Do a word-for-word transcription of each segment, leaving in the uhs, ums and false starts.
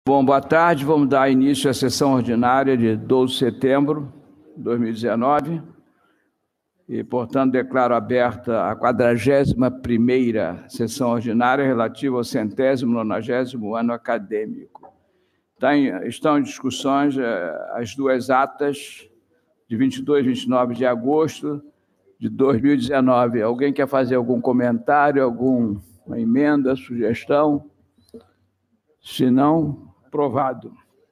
Bom, boa tarde. Vamos dar início à sessão ordinária de doze de setembro de dois mil e dezenove. E, portanto, declaro aberta a quadragésima primeira sessão ordinária relativa ao centésimo nonagésimo ano acadêmico. Tá em, estão em discussões eh, as duas atas de vinte e dois e vinte e nove de agosto de dois mil e dezenove. Alguém quer fazer algum comentário, alguma emenda, sugestão? Se não, aprovado.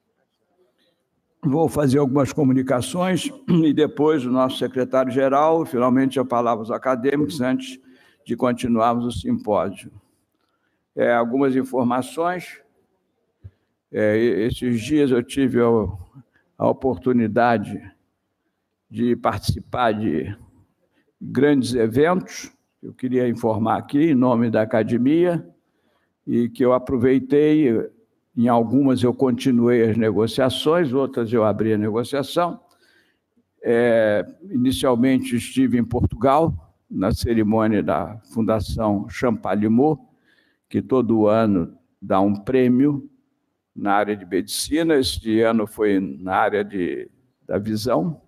Vou fazer algumas comunicações e depois o nosso secretário-geral, finalmente, a palavra aos acadêmicos, antes de continuarmos o simpósio. É, algumas informações. É, esses dias eu tive a, a oportunidade de participar de grandes eventos. Eu queria informar aqui, em nome da academia, e que eu aproveitei. Em algumas eu continuei as negociações, outras eu abri a negociação. É, inicialmente estive em Portugal, na cerimônia da Fundação Champalimau, que todo ano dá um prêmio na área de medicina. Este ano foi na área de, da visão.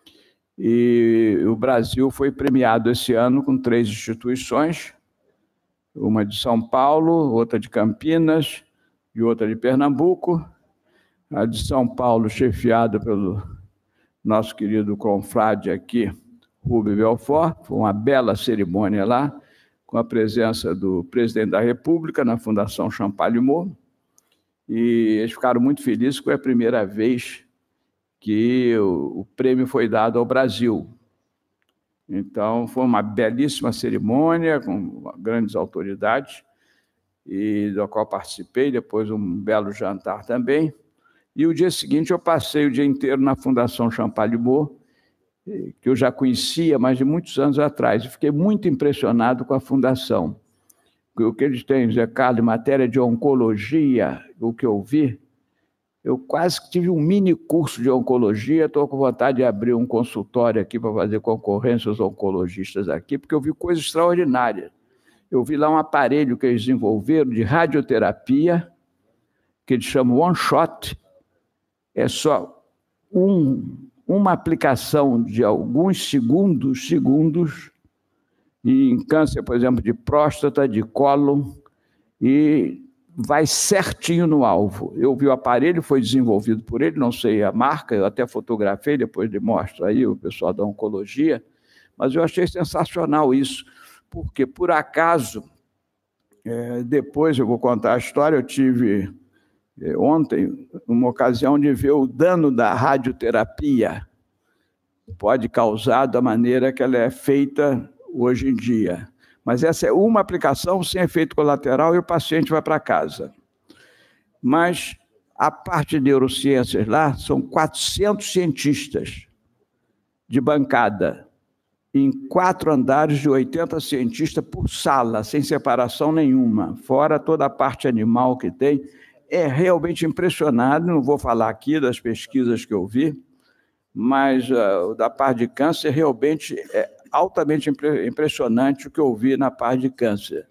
E o Brasil foi premiado esse ano com três instituições, uma de São Paulo, outra de Campinas e outra de Pernambuco. A de São Paulo, chefiada pelo nosso querido confrade aqui, Rubem Belfort. Foi uma bela cerimônia lá, com a presença do presidente da República na Fundação Champalimau. E eles ficaram muito felizes, porque foi a primeira vez que o, o prêmio foi dado ao Brasil. Então, foi uma belíssima cerimônia, com grandes autoridades, e da qual participei, depois um belo jantar também. E o dia seguinte eu passei o dia inteiro na Fundação Champalimau, que eu já conhecia, mas de muitos anos atrás. Eu fiquei muito impressionado com a Fundação. O que eles têm, Zé Carlos, em matéria de oncologia, o que eu vi, eu quase que tive um mini curso de oncologia. Estou com vontade de abrir um consultório aqui para fazer concorrência aos oncologistas aqui, porque eu vi coisas extraordinárias. Eu vi lá um aparelho que eles desenvolveram de radioterapia, que eles chamam One Shot. É só um, uma aplicação de alguns segundos, segundos, e em câncer, por exemplo, de próstata, de cólon, e vai certinho no alvo. Eu vi o aparelho, foi desenvolvido por ele, não sei a marca, eu até fotografei, depois de mostro aí o pessoal da oncologia, mas eu achei sensacional isso. Porque, por acaso, é, depois eu vou contar a história, eu tive é, ontem uma ocasião de ver o dano da radioterapia pode causar da maneira que ela é feita hoje em dia. Mas essa é uma aplicação sem efeito colateral e o paciente vai para casa. Mas a parte de neurociências lá são quatrocentos cientistas de bancada, em quatro andares de oitenta cientistas por sala, sem separação nenhuma, fora toda a parte animal que tem. É realmente impressionante. Não vou falar aqui das pesquisas que eu vi, mas uh, da parte de câncer realmente é altamente impre impressionante o que eu vi na parte de câncer.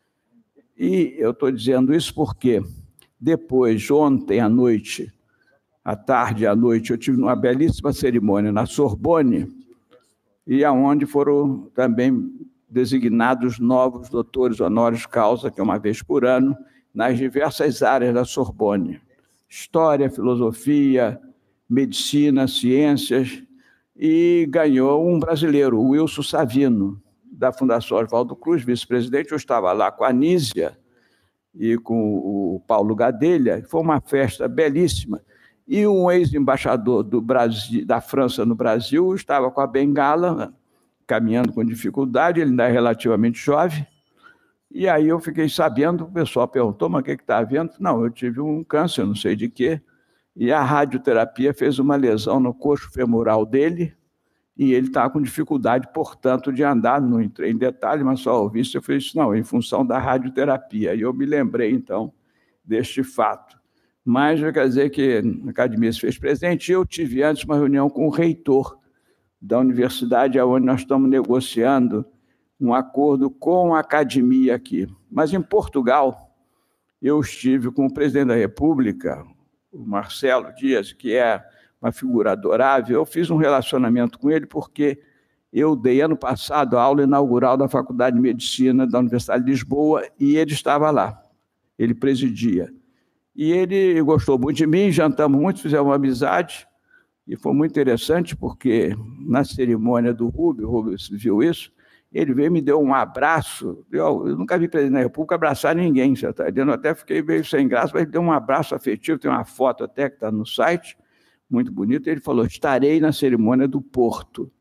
E eu estou dizendo isso porque depois, ontem à noite, à tarde e à noite, eu tive uma belíssima cerimônia na Sorbonne, e aonde foram também designados novos doutores honoris causa, que é uma vez por ano, nas diversas áreas da Sorbonne. História, filosofia, medicina, ciências, e ganhou um brasileiro, o Wilson Savino, da Fundação Oswaldo Cruz, vice-presidente. Eu estava lá com a Nísia e com o Paulo Gadelha. Foi uma festa belíssima. E um ex-embaixador do Brasil, da França no Brasil estava com a bengala, caminhando com dificuldade, ele ainda é relativamente jovem. E aí eu fiquei sabendo, o pessoal perguntou, mas o que está havendo? Não, eu tive um câncer, não sei de quê, e a radioterapia fez uma lesão no coxo femoral dele, e ele estava com dificuldade, portanto, de andar. Não entrei em detalhe, mas só ouvi isso. Eu falei, não, em função da radioterapia. E eu me lembrei, então, deste fato. Mas quer dizer que a academia se fez presente. Eu tive antes uma reunião com o reitor da universidade, onde nós estamos negociando um acordo com a academia aqui. Mas em Portugal, eu estive com o presidente da República, o Marcelo Dias, que é uma figura adorável. Eu fiz um relacionamento com ele porque eu dei, ano passado, a aula inaugural da Faculdade de Medicina da Universidade de Lisboa e ele estava lá, ele presidia. E ele gostou muito de mim, jantamos muito, fizemos uma amizade, e foi muito interessante porque, na cerimônia do Rubio, o Rubio viu isso, ele veio e me deu um abraço. Eu, eu nunca vi presidente da República abraçar ninguém, você está entendendo? Até fiquei meio sem graça, mas ele deu um abraço afetivo, tem uma foto até que está no site, muito bonita. Ele falou: estarei na cerimônia do Porto.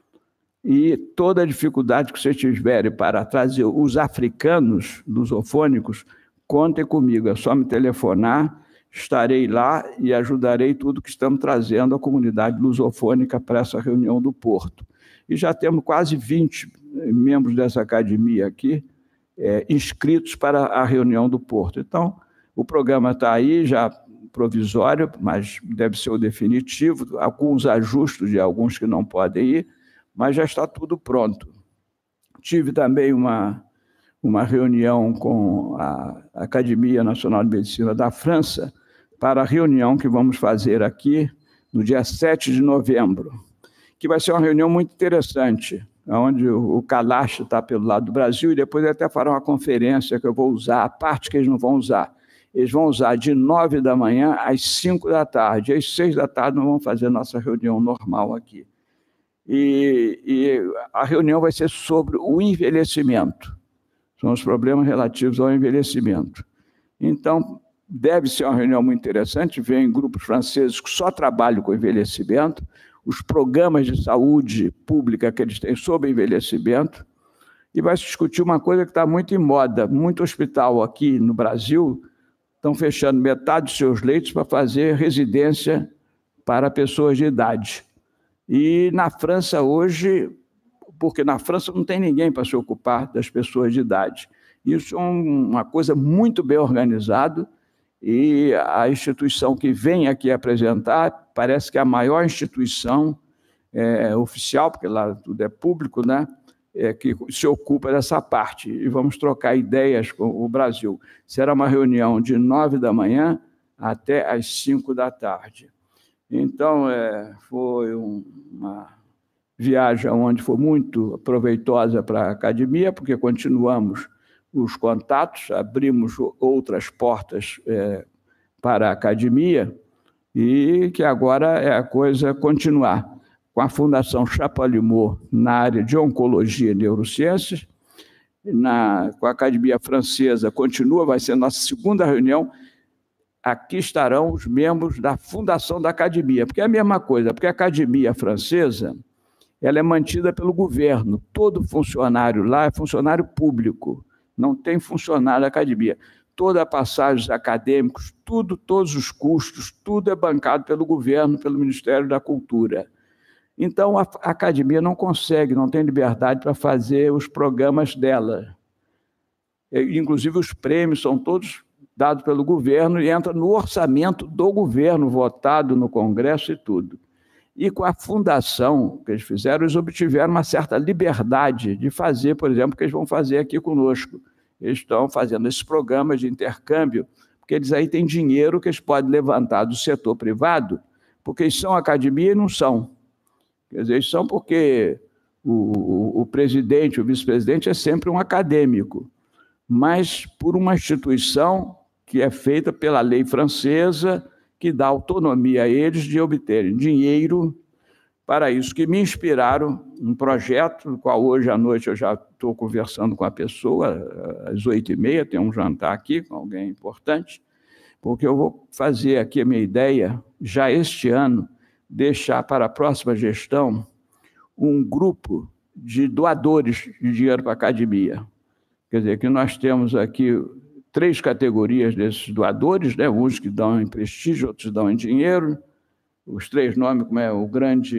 E toda a dificuldade que vocês tiverem para trazer os africanos lusofônicos, contem comigo, é só me telefonar, estarei lá e ajudarei tudo que estamos trazendo à comunidade lusofônica para essa reunião do Porto. E já temos quase vinte membros dessa academia aqui é, inscritos para a reunião do Porto. Então, o programa está aí, já provisório, mas deve ser o definitivo, alguns ajustes de alguns que não podem ir, mas já está tudo pronto. Tive também uma, uma reunião com a Academia Nacional de Medicina da França para a reunião que vamos fazer aqui no dia sete de novembro, que vai ser uma reunião muito interessante, onde o Kalash está pelo lado do Brasil, e depois até fará uma conferência que eu vou usar, a parte que eles não vão usar. Eles vão usar de nove da manhã às cinco da tarde, às seis da tarde nós vamos fazer nossa reunião normal aqui. E, e a reunião vai ser sobre o envelhecimento, são os problemas relativos ao envelhecimento. Então, deve ser uma reunião muito interessante, vem grupos franceses que só trabalham com envelhecimento, os programas de saúde pública que eles têm sobre envelhecimento, e vai se discutir uma coisa que está muito em moda. Muito hospital aqui no Brasil estão fechando metade dos seus leitos para fazer residência para pessoas de idade. E na França hoje, porque na França não tem ninguém para se ocupar das pessoas de idade. Isso é uma coisa muito bem organizada, e a instituição que vem aqui apresentar parece que é a maior instituição é, oficial, porque lá tudo é público, né, é, que se ocupa dessa parte. E vamos trocar ideias com o Brasil. Será uma reunião de nove da manhã até às cinco da tarde. Então, é, foi um, uma viagem onde foi muito proveitosa para a academia, porque continuamos os contatos, abrimos outras portas é, para a academia, e que agora é a coisa continuar com a Fundação Champalimaud na área de Oncologia e Neurociências, na, com a Academia Francesa continua, vai ser nossa segunda reunião. Aqui estarão os membros da fundação da academia, porque é a mesma coisa, porque a Academia Francesa ela é mantida pelo governo, todo funcionário lá é funcionário público, não tem funcionário da academia. Toda a passagem dos acadêmicos, tudo, todos os custos, tudo é bancado pelo governo, pelo Ministério da Cultura. Então, a academia não consegue, não tem liberdade para fazer os programas dela. Inclusive, os prêmios são todos dados pelo governo e entram no orçamento do governo, votado no Congresso e tudo. E com a fundação que eles fizeram, eles obtiveram uma certa liberdade de fazer, por exemplo, o que eles vão fazer aqui conosco. Eles estão fazendo esses programas de intercâmbio, porque eles aí têm dinheiro que eles podem levantar do setor privado, porque eles são academia e não são. Quer dizer, eles são porque o, o, o presidente, o vice-presidente é sempre um acadêmico, mas por uma instituição que é feita pela lei francesa, que dá autonomia a eles de obterem dinheiro para isso, que me inspiraram um projeto, no qual hoje à noite eu já estou conversando com a pessoa, às oito e meia, tem um jantar aqui com alguém importante, porque eu vou fazer aqui a minha ideia, já este ano, deixar para a próxima gestão um grupo de doadores de dinheiro para a academia. Quer dizer, que nós temos aqui três categorias desses doadores, né? Uns que dão em prestígio, outros dão em dinheiro. Os três nomes, como é o grande...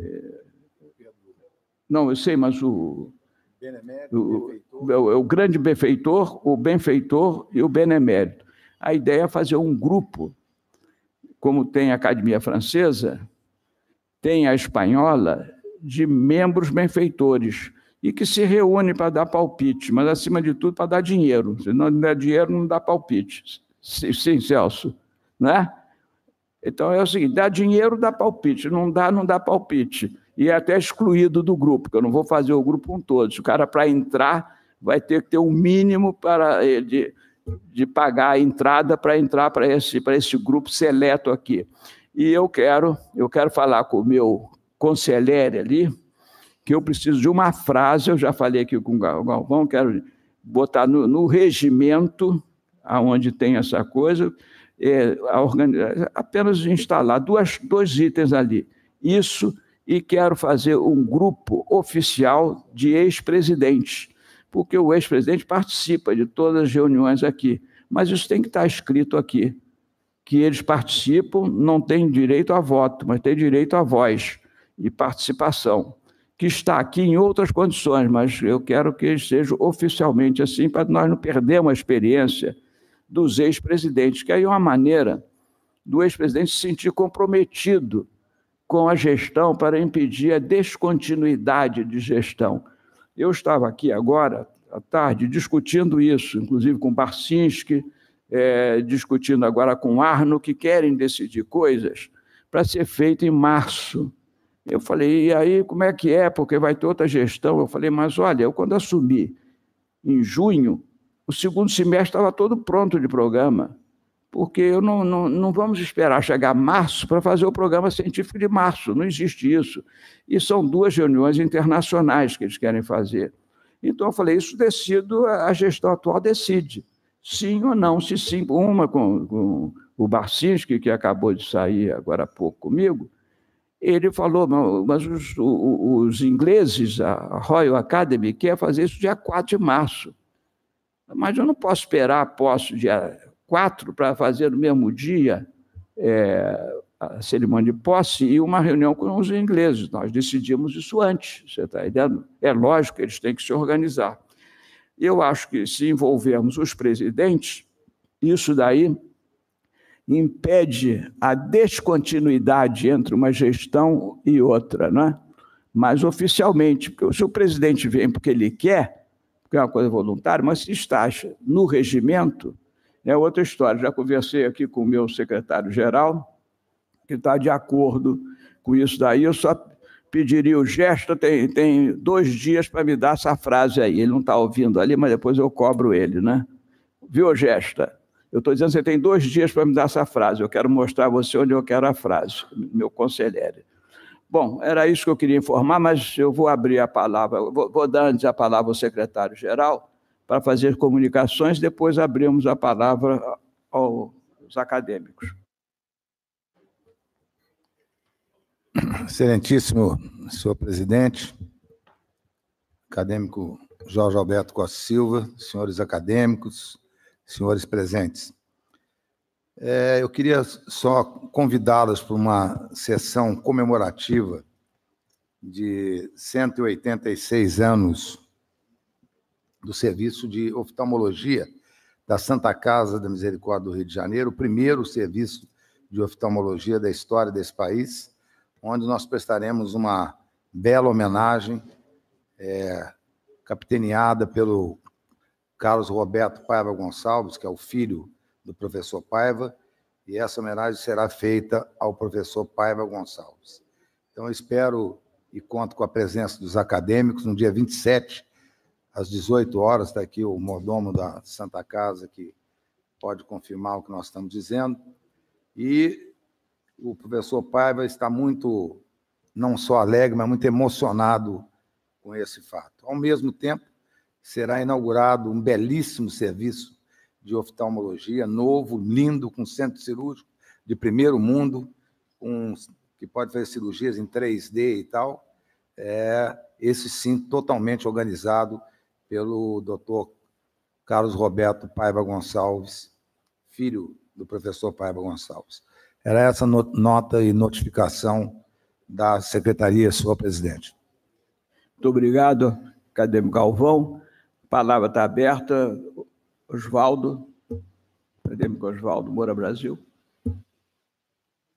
Não, eu sei, mas o... Benemérito, o, benfeitor. O, o grande benfeitor, o benfeitor e o benemérito. A ideia é fazer um grupo, como tem a Academia Francesa, tem a espanhola, de membros benfeitores, e que se reúne para dar palpite, mas, acima de tudo, para dar dinheiro. Se não der dinheiro, não dá palpite. Sim, Celso, né? Então, é o seguinte, dá dinheiro, dá palpite, não dá, não dá palpite. E é até excluído do grupo, porque eu não vou fazer o grupo com todos. O cara, para entrar, vai ter que ter um mínimo para, de, de pagar a entrada para entrar para esse, para esse grupo seleto aqui. E eu quero, eu quero falar com o meu conselheiro ali, que eu preciso de uma frase, eu já falei aqui com o Galvão, quero botar no, no regimento, aonde tem essa coisa, é, a organiz... apenas instalar duas, dois itens ali. Isso, e quero fazer um grupo oficial de ex-presidentes, porque o ex-presidente participa de todas as reuniões aqui, mas isso tem que estar escrito aqui, que eles participam, não têm direito a voto, mas têm direito a voz e participação, que está aqui em outras condições, mas eu quero que seja oficialmente assim, para nós não perdermos a experiência dos ex-presidentes, que aí é uma maneira do ex-presidente se sentir comprometido com a gestão para impedir a descontinuidade de gestão. Eu estava aqui agora, à tarde, discutindo isso, inclusive com Barcinski, é, discutindo agora com Arno, que querem decidir coisas para ser feito em março. Eu falei, e aí como é que é? Porque vai ter outra gestão. Eu falei, mas olha, eu quando assumi em junho, o segundo semestre estava todo pronto de programa, porque eu não, não, não vamos esperar chegar março para fazer o programa científico de março, não existe isso. E são duas reuniões internacionais que eles querem fazer. Então eu falei, isso decido, a gestão atual decide, sim ou não. Se sim, uma com, com o Barcinski, que acabou de sair agora há pouco comigo, ele falou, mas os, os, os ingleses, a Royal Academy, quer fazer isso dia quatro de março. Mas eu não posso esperar, posso, dia quatro, para fazer no mesmo dia é, a cerimônia de posse e uma reunião com os ingleses. Nós decidimos isso antes, você está entendendo? É lógico que eles têm que se organizar. Eu acho que, se envolvermos os presidentes, isso daí impede a descontinuidade entre uma gestão e outra, né? Mas oficialmente, porque se o presidente vem porque ele quer, porque é uma coisa voluntária, mas se está no regimento, é outra história. Já conversei aqui com o meu secretário-geral, que está de acordo com isso daí. Eu só pediria o Gesta, tem, tem dois dias para me dar essa frase aí. Ele não está ouvindo ali, mas depois eu cobro ele, né? Viu, Gesta? Eu estou dizendo que você tem dois dias para me dar essa frase. Eu quero mostrar a você onde eu quero a frase, meu conselheiro. Bom, era isso que eu queria informar, mas eu vou abrir a palavra, vou, vou dar antes a palavra ao secretário-geral para fazer comunicações, depois abrimos a palavra aos acadêmicos. Excelentíssimo senhor presidente, acadêmico Jorge Alberto Costa Silva, senhores acadêmicos, senhores presentes. É, eu queria só convidá-los para uma sessão comemorativa de cento e oitenta e seis anos do Serviço de Oftalmologia da Santa Casa da Misericórdia do Rio de Janeiro, o primeiro serviço de oftalmologia da história desse país, onde nós prestaremos uma bela homenagem, é, capitaneada pelo Carlos Roberto Paiva Gonçalves, que é o filho do professor Paiva, e essa homenagem será feita ao professor Paiva Gonçalves. Então, eu espero e conto com a presença dos acadêmicos no dia vinte e sete, às dezoito horas, está aqui o mordomo da Santa Casa, que pode confirmar o que nós estamos dizendo, e o professor Paiva está muito, não só alegre, mas muito emocionado com esse fato. Ao mesmo tempo, será inaugurado um belíssimo serviço de oftalmologia, novo, lindo, com centro cirúrgico de primeiro mundo, um, que pode fazer cirurgias em três D e tal. É, esse, sim, totalmente organizado pelo doutor Carlos Roberto Paiva Gonçalves, filho do professor Paiva Gonçalves. Era essa nota e notificação da secretaria, senhor presidente. Muito obrigado, acadêmico Galvão. A palavra está aberta. Oswaldo, acadêmico Oswaldo Moura Brasil.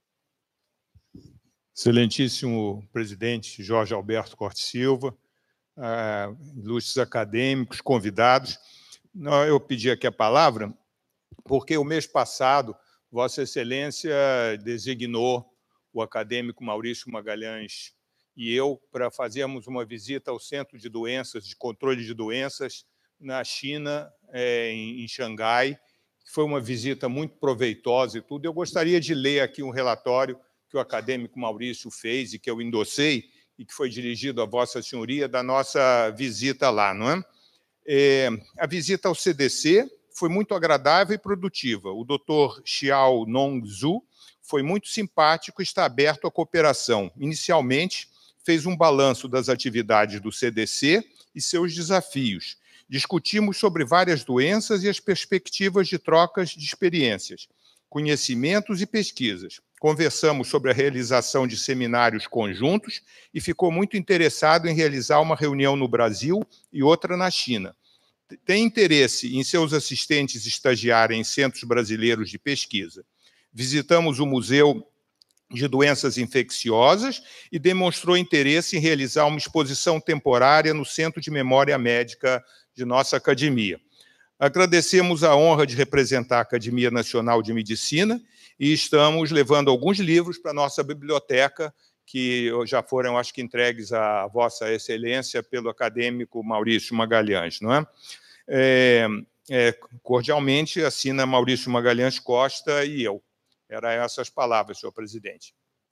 Excelentíssimo presidente Jorge Alberto Costa Silva, uh, ilustres acadêmicos, convidados. Eu pedi aqui a palavra porque o mês passado Vossa Excelência designou o acadêmico Maurício Magalhães e eu para fazermos uma visita ao Centro de Doenças, de Controle de Doenças, na China, é, em, em Xangai. Foi uma visita muito proveitosa e tudo. Eu gostaria de ler aqui um relatório que o acadêmico Maurício fez e que eu endossei e que foi dirigido a Vossa Senhoria da nossa visita lá, não é? É, a visita ao C D C foi muito agradável e produtiva. O doutor Xiao Nongzhu foi muito simpático e está aberto à cooperação. Inicialmente, fez um balanço das atividades do C D C e seus desafios. Discutimos sobre várias doenças e as perspectivas de trocas de experiências, conhecimentos e pesquisas. Conversamos sobre a realização de seminários conjuntos e ficou muito interessado em realizar uma reunião no Brasil e outra na China. Tem interesse em seus assistentes estagiarem em centros brasileiros de pesquisa. Visitamos o Museu de Doenças Infecciosas e demonstrou interesse em realizar uma exposição temporária no Centro de Memória Médica de nossa academia. Agradecemos a honra de representar a Academia Nacional de Medicina e estamos levando alguns livros para a nossa biblioteca, que já foram, acho que, entregues a Vossa Excelência pelo acadêmico Maurício Magalhães, não é? É, é, cordialmente, assina Maurício Magalhães Costa e eu. Eram essas palavras, senhor presidente.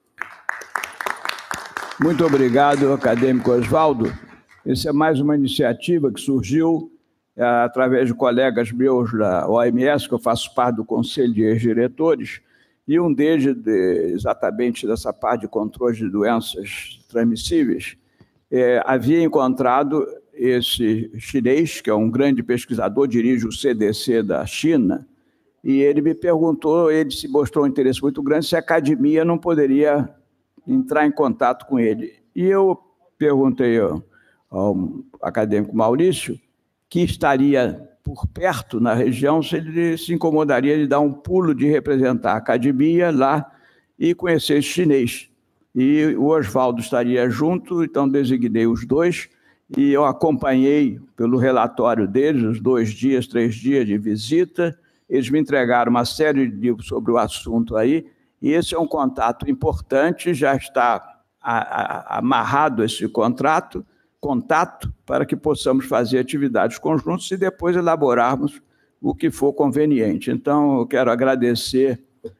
Muito obrigado, acadêmico Oswaldo. Essa é mais uma iniciativa que surgiu é, através de colegas meus da O M S, que eu faço parte do Conselho de Ex-Diretores, e um deles, de, exatamente dessa parte de controle de doenças transmissíveis, é, havia encontrado esse chinês, que é um grande pesquisador, dirige o C D C da China, e ele me perguntou, ele se mostrou um interesse muito grande, se a academia não poderia entrar em contato com ele. E eu perguntei ao, ao acadêmico Maurício, que estaria por perto na região, se ele se incomodaria de dar um pulo de representar a academia lá e conhecer esse chinês. E o Oswaldo estaria junto, então designei os dois, e eu acompanhei pelo relatório deles, os dois dias, três dias de visita. Eles me entregaram uma série de livros sobre o assunto aí, e esse é um contato importante, já está a, a, amarrado esse contrato, contato, para que possamos fazer atividades conjuntas e depois elaborarmos o que for conveniente. Então, eu quero agradecer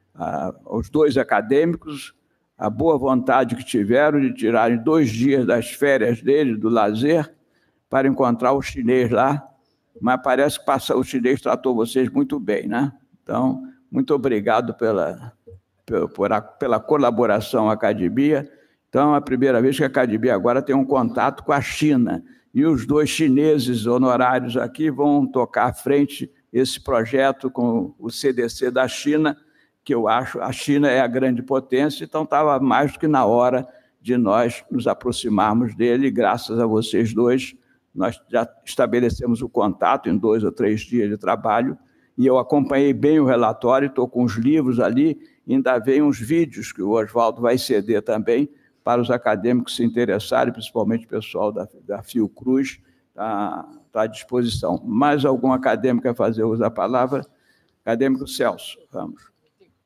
a, aos dois acadêmicos a boa vontade que tiveram de tirarem dois dias das férias deles, do lazer, para encontrar o chinês lá, mas parece que passa, o chinês tratou vocês muito bem, né? Então, muito obrigado pela, pela, pela colaboração à academia. Então, é a primeira vez que a academia agora tem um contato com a China, e os dois chineses honorários aqui vão tocar à frente esse projeto com o C D C da China, que eu acho, a China é a grande potência, então estava mais do que na hora de nós nos aproximarmos dele, e graças a vocês dois, nós já estabelecemos o contato em dois ou três dias de trabalho, e eu acompanhei bem o relatório, estou com os livros ali, e ainda vem uns vídeos que o Oswaldo vai ceder também, para os acadêmicos se interessarem, principalmente o pessoal da, da Fiocruz, está tá à disposição. Mais algum acadêmico quer fazer uso da palavra? Acadêmico Celso, vamos.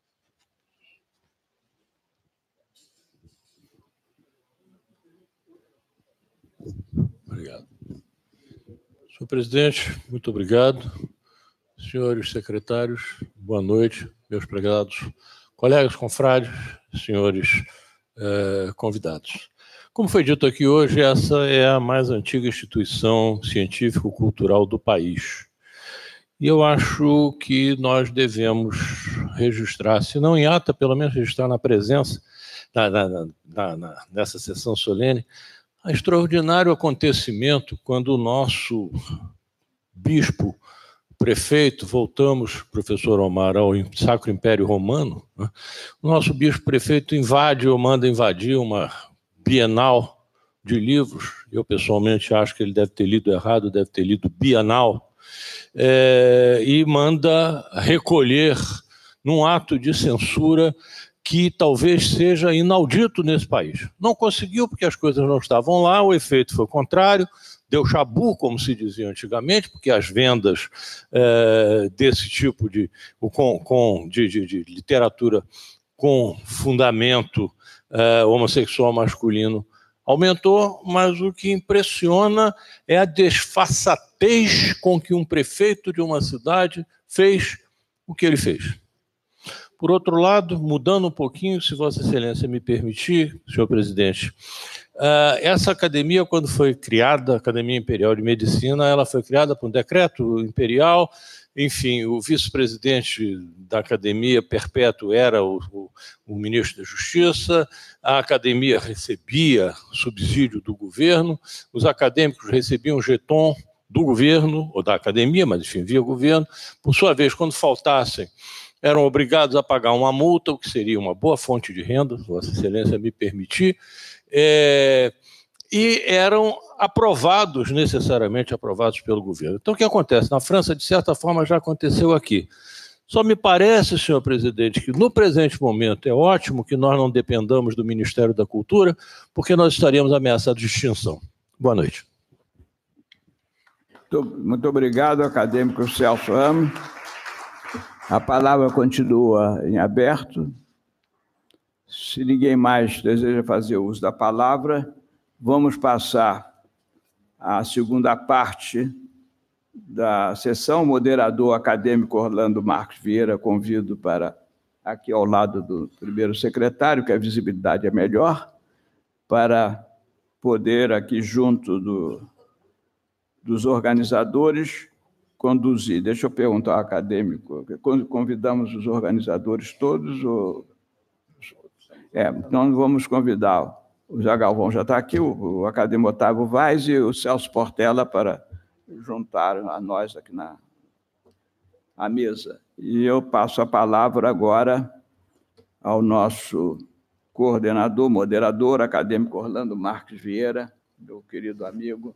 Obrigado. Senhor presidente, muito obrigado. Senhores secretários, boa noite, meus prezados colegas, confrades, senhores eh, convidados. Como foi dito aqui hoje, essa é a mais antiga instituição científico-cultural do país. E eu acho que nós devemos registrar, se não em ata, pelo menos registrar na presença, na, na, na, na, nessa sessão solene, um extraordinário acontecimento quando o nosso bispo, prefeito, voltamos, professor Omar, ao Sacro Império Romano, né? O nosso bispo prefeito invade ou manda invadir uma bienal de livros. Eu, pessoalmente, acho que ele deve ter lido errado, deve ter lido bienal, é, e manda recolher num ato de censura que talvez seja inaudito nesse país. Não conseguiu porque as coisas não estavam lá, o efeito foi contrário, deu chabu, como se dizia antigamente, porque as vendas é, desse tipo de, com, com, de, de, de literatura com fundamento é, homossexual masculino aumentou, mas o que impressiona é a desfaçatez com que um prefeito de uma cidade fez o que ele fez. Por outro lado, mudando um pouquinho, se Vossa Excelência me permitir, senhor presidente, uh, essa academia, quando foi criada, a Academia Imperial de Medicina, ela foi criada por um decreto imperial. Enfim, o vice-presidente da academia perpétuo era o, o, o ministro da Justiça, a academia recebia subsídio do governo, os acadêmicos recebiam jeton do governo, ou da academia, mas enfim, via governo. Por sua vez, quando faltassem, eram obrigados a pagar uma multa, o que seria uma boa fonte de renda, se Vossa Excelência me permitir, é, e eram aprovados, necessariamente aprovados pelo governo. Então, o que acontece? Na França, de certa forma, já aconteceu aqui. Só me parece, senhor presidente, que no presente momento é ótimo que nós não dependamos do Ministério da Cultura, porque nós estaríamos ameaçados de extinção. Boa noite. Muito, muito obrigado, acadêmico Celso Ramos. A palavra continua em aberto. Se ninguém mais deseja fazer uso da palavra, vamos passar à segunda parte da sessão. O moderador acadêmico Orlando Marques Vieira, convido para aqui ao lado do primeiro secretário, que a visibilidade é melhor, para poder aqui junto do, dos organizadores conduzir. Deixa eu perguntar ao acadêmico, convidamos os organizadores todos? Ou... É, então vamos convidar, o Zé Galvão já está aqui, o, o acadêmico Otávio Vaz e o Celso Portela para juntar a nós aqui na a mesa. E eu passo a palavra agora ao nosso coordenador, moderador, acadêmico Orlando Marques Vieira, meu querido amigo.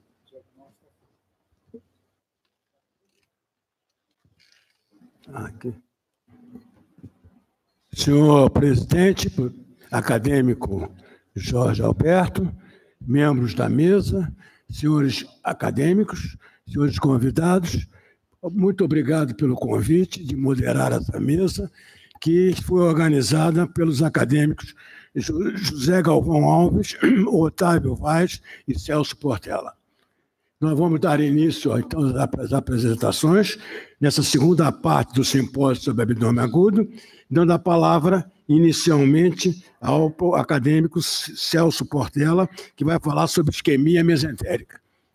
Aqui. Senhor presidente, acadêmico Jorge Alberto, membros da mesa, senhores acadêmicos, senhores convidados, muito obrigado pelo convite de moderar essa mesa, que foi organizada pelos acadêmicos José Galvão Alves, Otávio Vaz e Celso Portela. Nós vamos dar início, então, às apresentações, nessa segunda parte do simpósio sobre abdômen agudo, dando a palavra, inicialmente, ao acadêmico Celso Portela, que vai falar sobre isquemia mesentérica.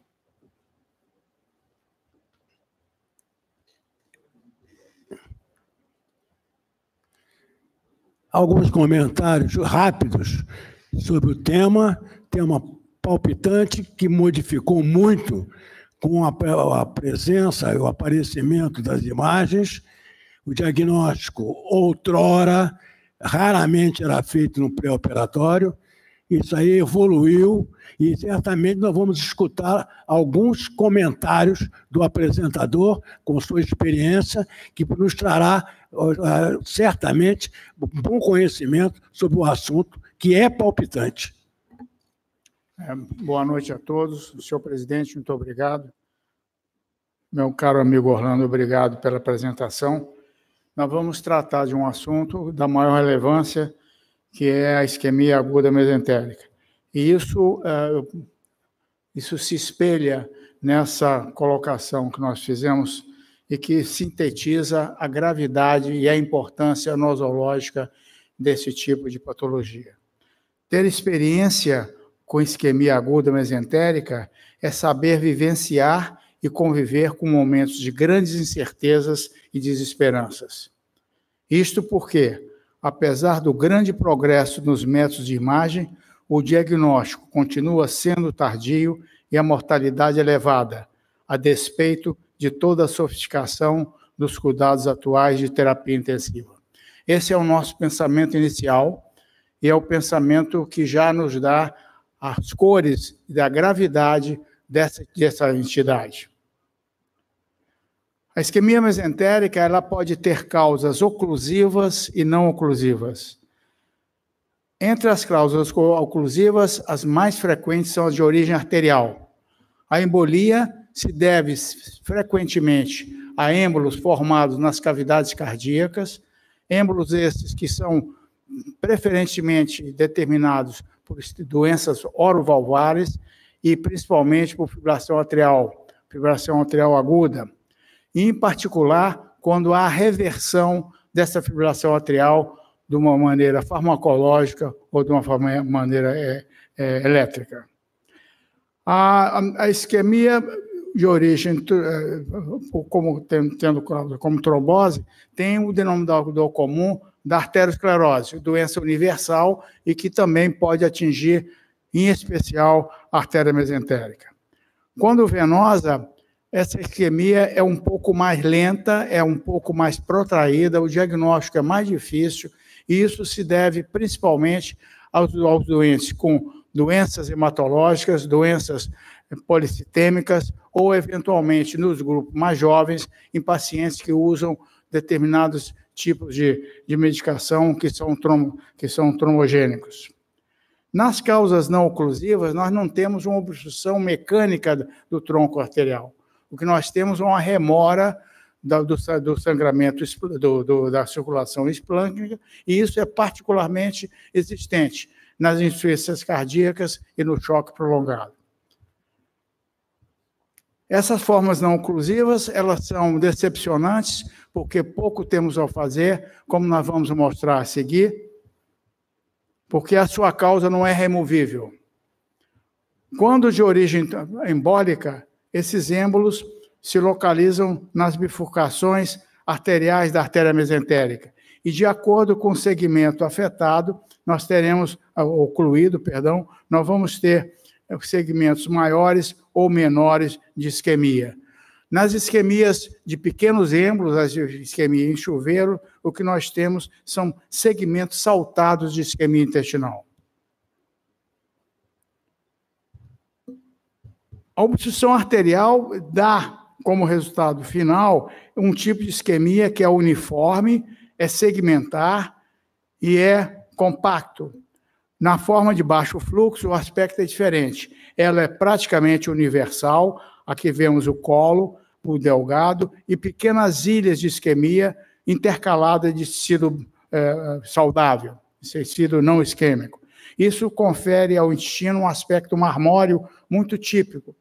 Alguns comentários rápidos sobre o tema, tema palpitante que modificou muito com a, a presença e o aparecimento das imagens. O diagnóstico, outrora, raramente era feito no pré-operatório. Isso aí evoluiu e certamente nós vamos escutar alguns comentários do apresentador com sua experiência, que nos trará certamente um bom conhecimento sobre o assunto, que é palpitante. É, boa noite a todos. Senhor presidente, muito obrigado. Meu caro amigo Orlando, obrigado pela apresentação. Nós vamos tratar de um assunto da maior relevância, que é a isquemia aguda mesentérica. E isso, é, isso se espelha nessa colocação que nós fizemos e que sintetiza a gravidade e a importância nosológica desse tipo de patologia. Ter experiência com isquemia aguda mesentérica é saber vivenciar e conviver com momentos de grandes incertezas e desesperanças. Isto porque, apesar do grande progresso nos métodos de imagem, o diagnóstico continua sendo tardio e a mortalidade elevada, a despeito de toda a sofisticação dos cuidados atuais de terapia intensiva. Esse é o nosso pensamento inicial e é o pensamento que já nos dá as cores da gravidade dessa, dessa entidade. A isquemia mesentérica ela pode ter causas oclusivas e não oclusivas. Entre as causas oclusivas, as mais frequentes são as de origem arterial. A embolia se deve frequentemente a êmbolos formados nas cavidades cardíacas, êmbolos esses que são preferentemente determinados por doenças orovalvares e principalmente por fibrilação atrial, fibrilação atrial aguda, e em particular quando há reversão dessa fibrilação atrial de uma maneira farmacológica ou de uma maneira é, é, elétrica. A, a, a isquemia de origem, como tendo como trombose, tem o denominador comum da arteriosclerose, doença universal e que também pode atingir, em especial, a artéria mesentérica. Quando venosa, essa isquemia é um pouco mais lenta, é um pouco mais protraída, o diagnóstico é mais difícil, e isso se deve principalmente aos, aos doentes com doenças hematológicas, doenças policitêmicas, ou, eventualmente, nos grupos mais jovens, em pacientes que usam determinados tipos de, de medicação que são, trom, que são trombogênicos. Nas causas não oclusivas, nós não temos uma obstrução mecânica do tronco arterial. O que nós temos é uma remora do, do, do sangramento do, do, da circulação esplâncnica, e isso é particularmente existente nas insuficiências cardíacas e no choque prolongado. Essas formas não oclusivas, elas são decepcionantes, porque pouco temos a fazer, como nós vamos mostrar a seguir, porque a sua causa não é removível. Quando de origem embólica, esses êmbolos se localizam nas bifurcações arteriais da artéria mesentérica, e de acordo com o segmento afetado, nós teremos, ocluído, perdão, nós vamos ter segmentos maiores ou menores de isquemia. Nas isquemias de pequenos êmbolos, as isquemia em chuveiro, o que nós temos são segmentos saltados de isquemia intestinal. A obstrução arterial dá, como resultado final, um tipo de isquemia que é uniforme, é segmentar e é compacto. Na forma de baixo fluxo, o aspecto é diferente. Ela é praticamente universal. Aqui vemos o colo, o delgado, e pequenas ilhas de isquemia intercaladas de tecido é, saudável, tecido não isquêmico. Isso confere ao intestino um aspecto marmóreo muito típico.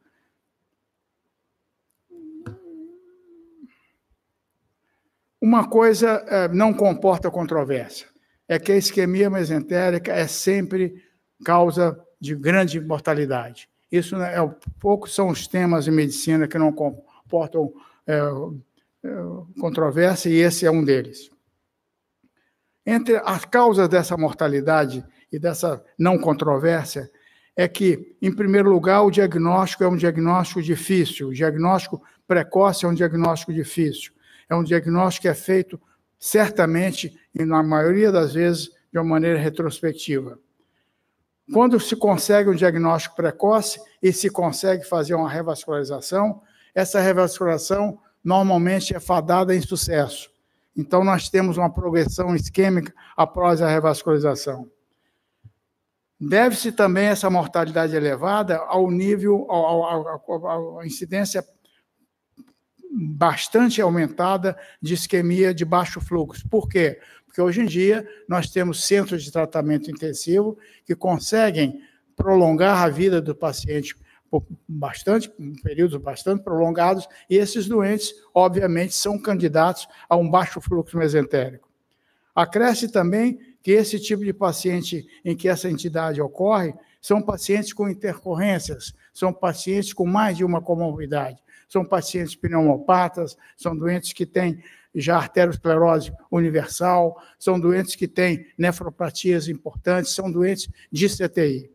Uma coisa é, não comporta controvérsia, é que a isquemia mesentérica é sempre causa de grande mortalidade. Isso é poucos são os temas de medicina que não comportam é, é, controvérsia, e esse é um deles. Entre as causas dessa mortalidade e dessa não controvérsia é que, em primeiro lugar, o diagnóstico é um diagnóstico difícil, o diagnóstico precoce é um diagnóstico difícil, é um diagnóstico que é feito certamente, e na maioria das vezes, de uma maneira retrospectiva. Quando se consegue um diagnóstico precoce e se consegue fazer uma revascularização, essa revascularização normalmente é fadada em sucesso. Então, nós temos uma progressão isquêmica após a revascularização. Deve-se também essa mortalidade elevada ao nível, à incidência bastante aumentada de isquemia de baixo fluxo. Por quê? Porque hoje em dia nós temos centros de tratamento intensivo que conseguem prolongar a vida do paciente por bastante, períodos bastante prolongados, e esses doentes, obviamente, são candidatos a um baixo fluxo mesentérico. Acresce também que esse tipo de paciente em que essa entidade ocorre são pacientes com intercorrências, são pacientes com mais de uma comorbidade, são pacientes pneumopatas, são doentes que têm já arteriosclerose universal, são doentes que têm nefropatias importantes, são doentes de C T I.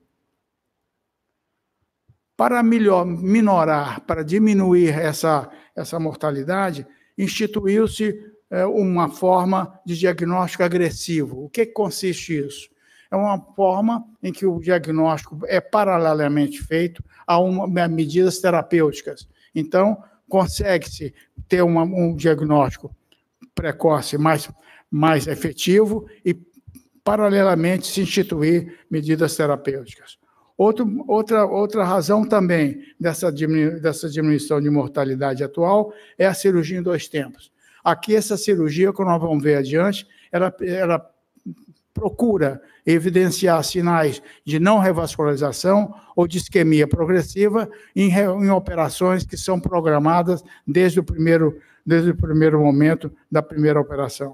Para melhor, minorar, para diminuir essa, essa mortalidade, instituiu-se é, uma forma de diagnóstico agressivo. O que consiste isso? É uma forma em que o diagnóstico é paralelamente feito a, uma, a medidas terapêuticas. Então, consegue-se ter uma, um diagnóstico precoce mais, mais efetivo e, paralelamente, se instituir medidas terapêuticas. Outro, outra, outra razão também dessa, diminu, dessa diminuição de mortalidade atual é a cirurgia em dois tempos. Aqui, essa cirurgia, que nós vamos ver adiante, ela, ela procura evidenciar sinais de não revascularização ou de isquemia progressiva em, em operações que são programadas desde o primeiro, desde o primeiro momento da primeira operação.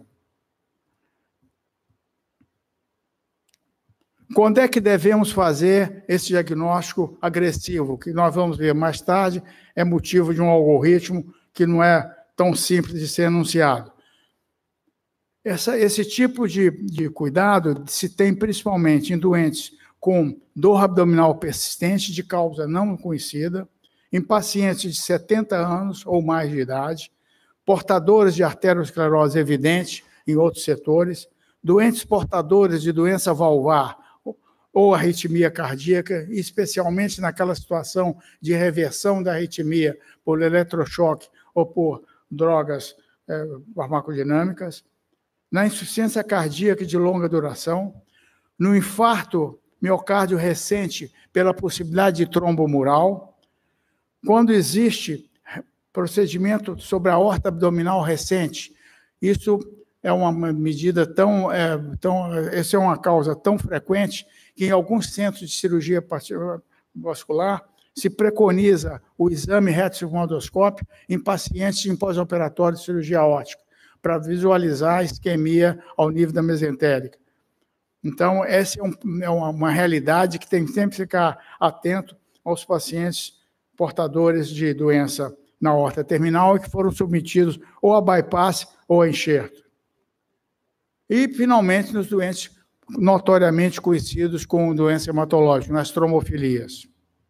Quando é que devemos fazer esse diagnóstico agressivo, que nós vamos ver mais tarde, é motivo de um algoritmo que não é tão simples de ser anunciado. Essa, esse tipo de, de cuidado se tem principalmente em doentes com dor abdominal persistente de causa não conhecida, em pacientes de setenta anos ou mais de idade, portadores de arteriosclerose evidente em outros setores, doentes portadores de doença valvar ou arritmia cardíaca, especialmente naquela situação de reversão da arritmia por eletrochoque ou por drogas eh, farmacodinâmicas, na insuficiência cardíaca de longa duração, no infarto miocárdio recente pela possibilidade de trombo mural, quando existe procedimento sobre a aorta abdominal recente, isso é uma medida tão, é, tão, essa é uma causa tão frequente que em alguns centros de cirurgia vascular se preconiza o exame retrosigmoidoscópio em pacientes em pós-operatório de cirurgia aórtica, para visualizar a isquemia ao nível da mesentérica. Então, essa é, um, é uma, uma realidade que tem que sempre ficar atento aos pacientes portadores de doença na aorta terminal e que foram submetidos ou a bypass ou a enxerto. E, finalmente, nos doentes notoriamente conhecidos com doença hematológica, nas trombofilias.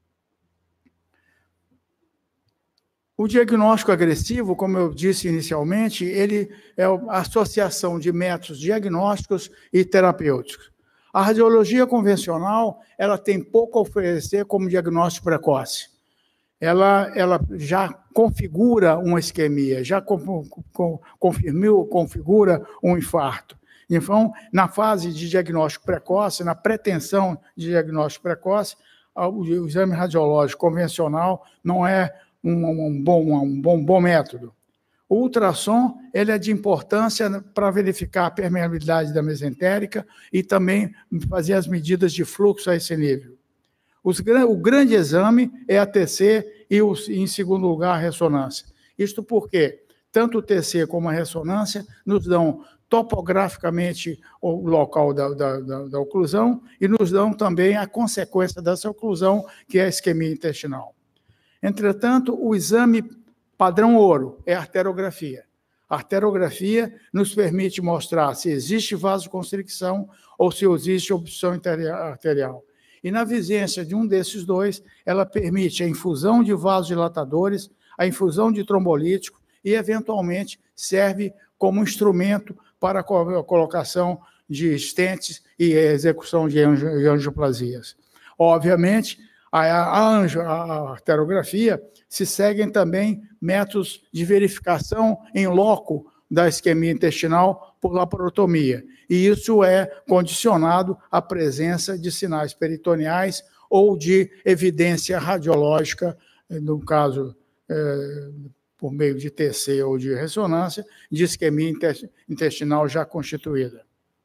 O diagnóstico agressivo, como eu disse inicialmente, ele é a associação de métodos diagnósticos e terapêuticos. A radiologia convencional, ela tem pouco a oferecer como diagnóstico precoce. Ela, ela já configura uma isquemia, já confirmou, configura um infarto. Então, na fase de diagnóstico precoce, na pretensão de diagnóstico precoce, o exame radiológico convencional não é um, um, bom, um bom, bom método. O ultrassom ele é de importância para verificar a permeabilidade da mesentérica e também fazer as medidas de fluxo a esse nível. Os, o grande exame é a T C e, os, em segundo lugar, a ressonância. Isto porque tanto o T C como a ressonância nos dão topograficamente o local da, da, da, da oclusão e nos dão também a consequência dessa oclusão, que é a isquemia intestinal. Entretanto, o exame padrão ouro é a arteriografia. A arteriografia nos permite mostrar se existe vasoconstricção ou se existe obstrução arterial. E na vigência de um desses dois, ela permite a infusão de vasodilatadores, a infusão de trombolítico e, eventualmente, serve como instrumento para a colocação de stents e a execução de angioplasias. Obviamente, a, a, a arteriografia se seguem também métodos de verificação em loco da isquemia intestinal por laparotomia, e isso é condicionado à presença de sinais peritoneais ou de evidência radiológica, no caso, é, por meio de T C ou de ressonância, de isquemia intestinal já constituída.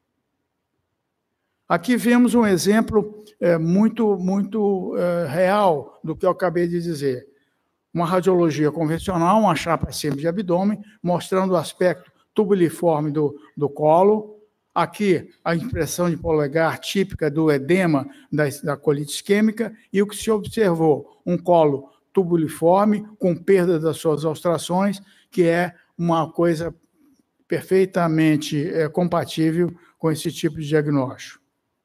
Aqui vemos um exemplo é, muito, muito é, real do que eu acabei de dizer. Uma radiologia convencional, uma chapa simples de abdômen, mostrando o aspecto tubuliforme do, do colo. Aqui, a impressão de polegar típica do edema da, da colite isquêmica, e o que se observou, um colo tubuliforme, com perda das suas obstruções, que é uma coisa perfeitamente é, compatível com esse tipo de diagnóstico.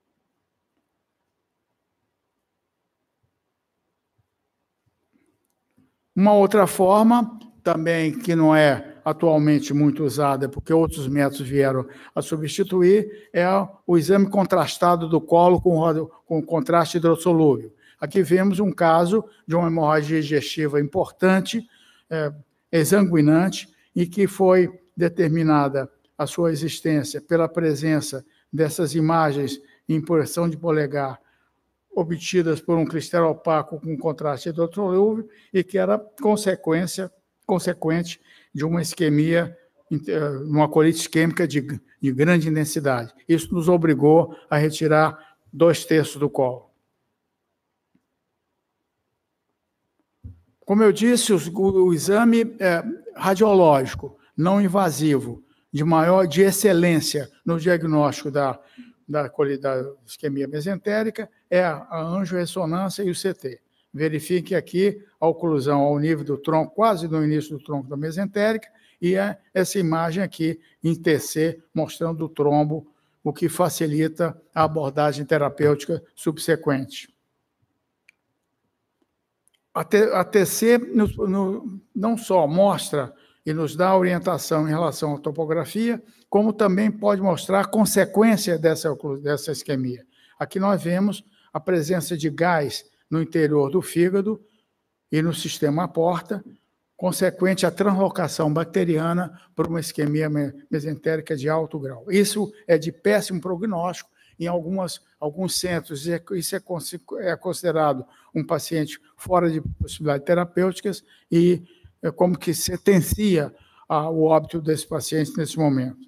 Uma outra forma, também que não é atualmente muito usada, porque outros métodos vieram a substituir, é o exame contrastado do colo com, com contraste hidrossolúvel. Aqui vemos um caso de uma hemorragia digestiva importante, é, exsanguinante e que foi determinada a sua existência pela presença dessas imagens em impressão de polegar obtidas por um cristal opaco com contraste hidrolúvel e que era consequência, consequente de uma isquemia, uma colite isquêmica de, de grande intensidade. Isso nos obrigou a retirar dois terços do colo. Como eu disse, o, o exame é, radiológico não invasivo, de maior, de excelência no diagnóstico da, da, da isquemia mesentérica, é a angiorressonância e o C T. Verifique aqui a oclusão ao nível do tronco, quase no início do tronco da mesentérica, e é essa imagem aqui em T C, mostrando o trombo, o que facilita a abordagem terapêutica subsequente. A T C no, no, não só mostra e nos dá orientação em relação à topografia, como também pode mostrar a consequência dessa, dessa isquemia. Aqui nós vemos a presença de gás no interior do fígado e no sistema porta, consequente à translocação bacteriana por uma isquemia mesentérica de alto grau. Isso é de péssimo prognóstico. Em algumas, alguns centros, isso é considerado um paciente fora de possibilidades terapêuticas e é como que sentencia o óbito desse paciente nesse momento.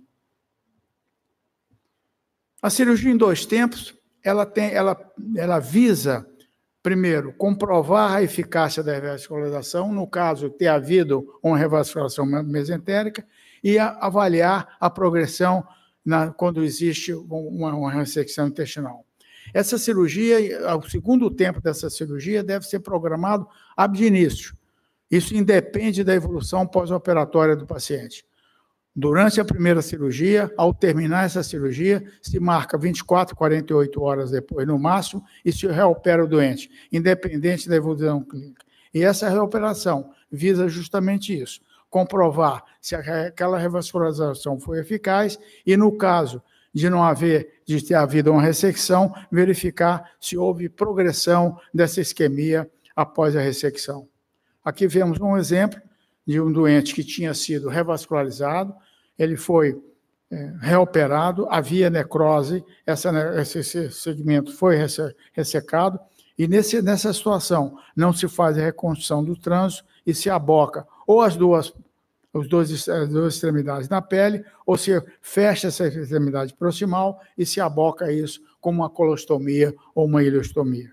A cirurgia em dois tempos, ela, tem, ela, ela visa, primeiro, comprovar a eficácia da revascularização, no caso, ter havido uma revascularização mesentérica, e a, avaliar a progressão Na, quando existe uma, uma ressecção intestinal. Essa cirurgia, o segundo tempo dessa cirurgia deve ser programado ab início. Isso independe da evolução pós-operatória do paciente. Durante a primeira cirurgia, ao terminar essa cirurgia, se marca vinte e quatro, quarenta e oito horas depois, no máximo, e se reopera o doente, independente da evolução clínica. E essa reoperação visa justamente isso, comprovar se aquela revascularização foi eficaz e, no caso de não haver, de ter havido uma ressecção, verificar se houve progressão dessa isquemia após a ressecção. Aqui vemos um exemplo de um doente que tinha sido revascularizado, ele foi é, reoperado, havia necrose, essa, esse segmento foi ressecado, e nesse, nessa situação não se faz a reconstrução do trânsito e se aboca ou as duas, os dois, as duas extremidades na pele, ou se fecha essa extremidade proximal e se aboca isso como uma colostomia ou uma ileostomia.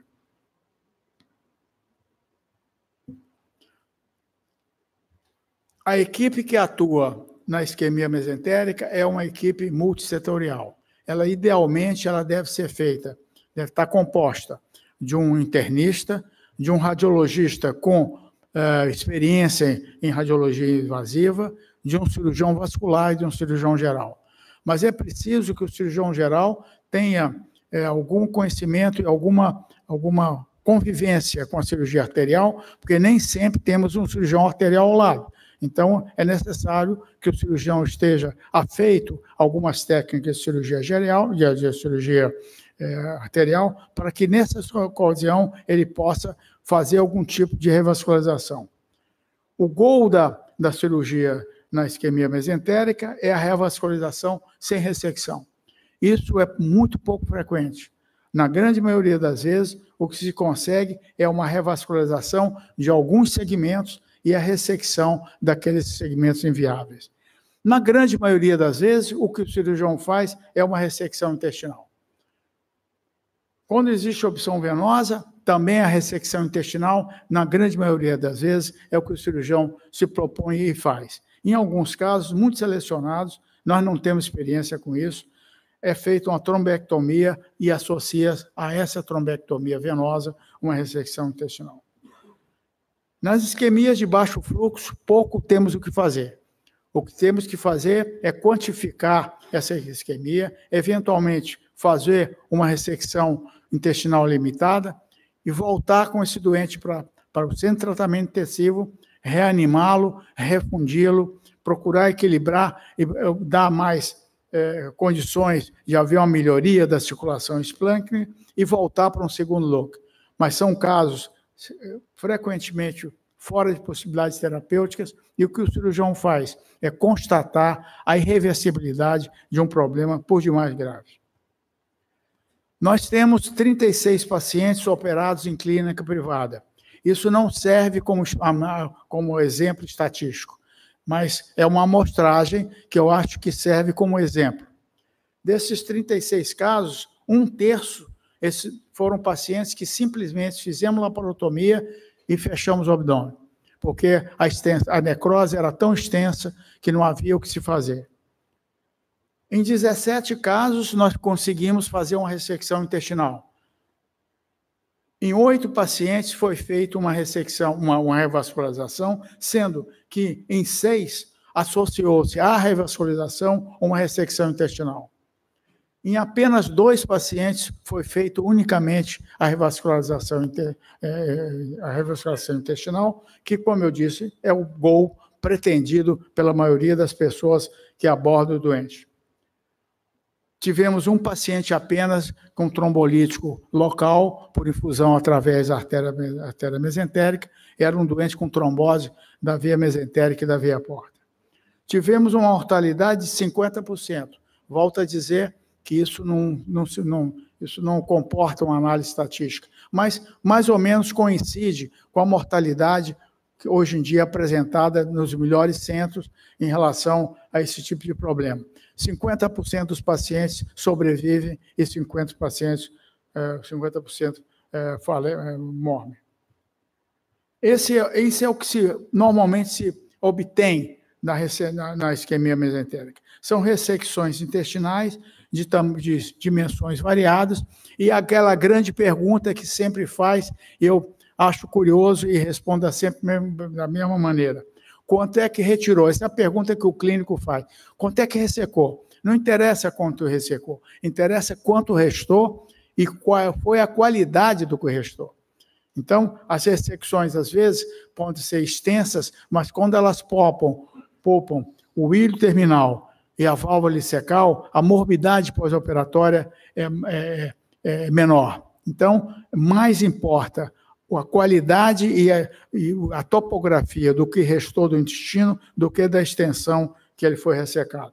A equipe que atua na isquemia mesentérica é uma equipe multissetorial. Ela, idealmente, ela deve ser feita, deve estar composta de um internista, de um radiologista com uh, experiência em radiologia invasiva, de um cirurgião vascular e de um cirurgião geral. Mas é preciso que o cirurgião geral tenha é, algum conhecimento e alguma, alguma convivência com a cirurgia arterial, porque nem sempre temos um cirurgião arterial ao lado. Então, é necessário que o cirurgião esteja afeito a algumas técnicas de cirurgia geral, de, de cirurgia é, arterial, para que, nessa ocasião, ele possa fazer algum tipo de revascularização. O gol da, da cirurgia na isquemia mesentérica é a revascularização sem ressecção. Isso é muito pouco frequente. Na grande maioria das vezes, o que se consegue é uma revascularização de alguns segmentos e a ressecção daqueles segmentos inviáveis. Na grande maioria das vezes, o que o cirurgião faz é uma ressecção intestinal. Quando existe opção venosa, também a ressecção intestinal, na grande maioria das vezes, é o que o cirurgião se propõe e faz. Em alguns casos, muito selecionados, nós não temos experiência com isso, é feita uma trombectomia e associa a essa trombectomia venosa uma ressecção intestinal. Nas isquemias de baixo fluxo, pouco temos o que fazer. O que temos que fazer é quantificar essa isquemia, eventualmente fazer uma ressecção intestinal limitada e voltar com esse doente para, para o centro de tratamento intensivo, reanimá-lo, refundi-lo, procurar equilibrar e dar mais eh, condições de haver uma melhoria da circulação esplêncnica e voltar para um segundo look. Mas são casos frequentemente fora de possibilidades terapêuticas, e o que o cirurgião faz é constatar a irreversibilidade de um problema por demais grave. Nós temos trinta e seis pacientes operados em clínica privada. Isso não serve como, como exemplo estatístico, mas é uma amostragem que eu acho que serve como exemplo. Desses trinta e seis casos, um terço esses foram pacientes que simplesmente fizemos laparotomia e fechamos o abdômen, porque a, extensa, a necrose era tão extensa que não havia o que se fazer. Em dezessete casos, nós conseguimos fazer uma ressecção intestinal. Em oito pacientes foi feita uma ressecção, uma, uma revascularização, sendo que em seis associou-se à revascularização uma ressecção intestinal. Em apenas dois pacientes foi feita unicamente a revascularização, a revascularização intestinal, que, como eu disse, é o gol pretendido pela maioria das pessoas que abordam o doente. Tivemos um paciente apenas com trombolítico local, por infusão através da artéria, artéria mesentérica, era um doente com trombose da veia mesentérica e da veia porta. Tivemos uma mortalidade de cinquenta por cento. Volto a dizer que isso não, não, não, isso não comporta uma análise estatística, mas mais ou menos coincide com a mortalidade que hoje em dia é apresentada nos melhores centros em relação a esse tipo de problema. cinquenta por cento dos pacientes sobrevivem e cinquenta por cento, cinquenta por cento morrem. Esse, esse é o que se, normalmente se obtém na, na, na isquemia mesentérica. São ressecções intestinais de, de dimensões variadas, e aquela grande pergunta que sempre faz, eu acho curioso e respondo sempre da mesma maneira. Quanto é que retirou? Essa é a pergunta que o clínico faz. Quanto é que ressecou? Não interessa quanto ressecou, interessa quanto restou e qual foi a qualidade do que restou. Então, as ressecções, às vezes, podem ser extensas, mas quando elas poupam, poupam o ilho terminal e a válvula licecal, a morbidade pós-operatória é, é, é menor. Então, mais importa a qualidade e a, e a topografia do que restou do intestino do que da extensão que ele foi ressecado.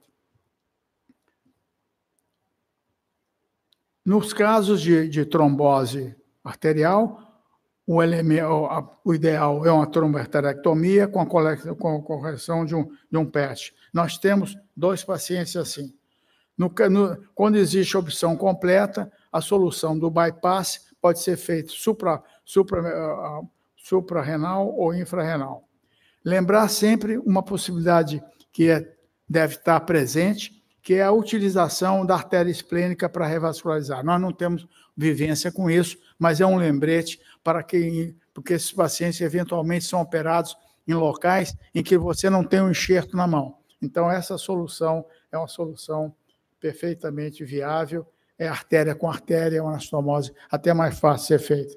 Nos casos de, de trombose arterial, o, elemento, o ideal é uma tromboarteriectomia com a, com a correção de um, de um P E T. Nós temos dois pacientes assim. No, no, quando existe a opção completa, a solução do bypass pode ser feita supra, supra, uh, suprarrenal ou infrarrenal. Lembrar sempre uma possibilidade que é, deve estar presente, que é a utilização da artéria esplênica para revascularizar. Nós não temos vivência com isso, mas é um lembrete para que, porque esses pacientes eventualmente são operados em locais em que você não tem um enxerto na mão. Então, essa solução é uma solução perfeitamente viável, é artéria com artéria, é uma anastomose até mais fácil de ser feita.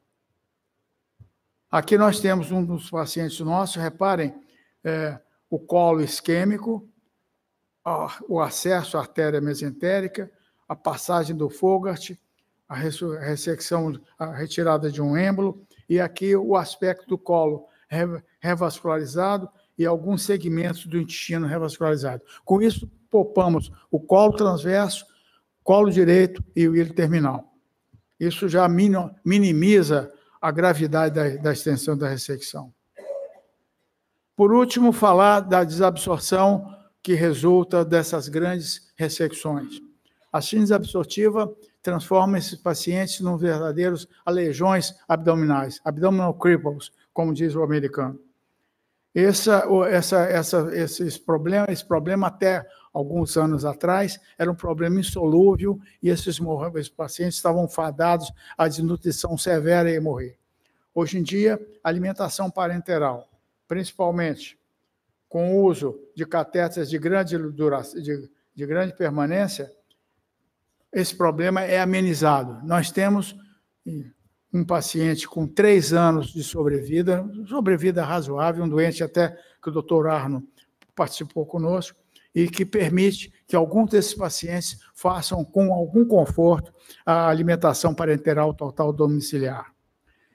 Aqui nós temos um dos pacientes nossos, reparem, é, o colo isquêmico, a, o acesso à artéria mesentérica, a passagem do Fogart, a ressecção, a retirada de um êmbolo, e aqui o aspecto do colo revascularizado e alguns segmentos do intestino revascularizado. Com isso, poupamos o colo transverso, colo direito e o ilho terminal. Isso já minimiza a gravidade da, da extensão da ressecção. Por último, falar da desabsorção que resulta dessas grandes ressecções. A síndrome absortiva transforma esses pacientes em verdadeiros aleijões abdominais, abdominal cripples, como diz o americano. Essa, essa, essa, esse, problema, esse problema, até alguns anos atrás, era um problema insolúvel e esses, esses pacientes estavam fadados à desnutrição severa e morrer. Hoje em dia, alimentação parenteral, principalmente com o uso de catéteres de grande, duração, de, de grande permanência, esse problema é amenizado. Nós temos um paciente com três anos de sobrevida, sobrevida razoável, um doente até que o doutor Arno participou conosco, e que permite que alguns desses pacientes façam com algum conforto a alimentação parenteral total domiciliar.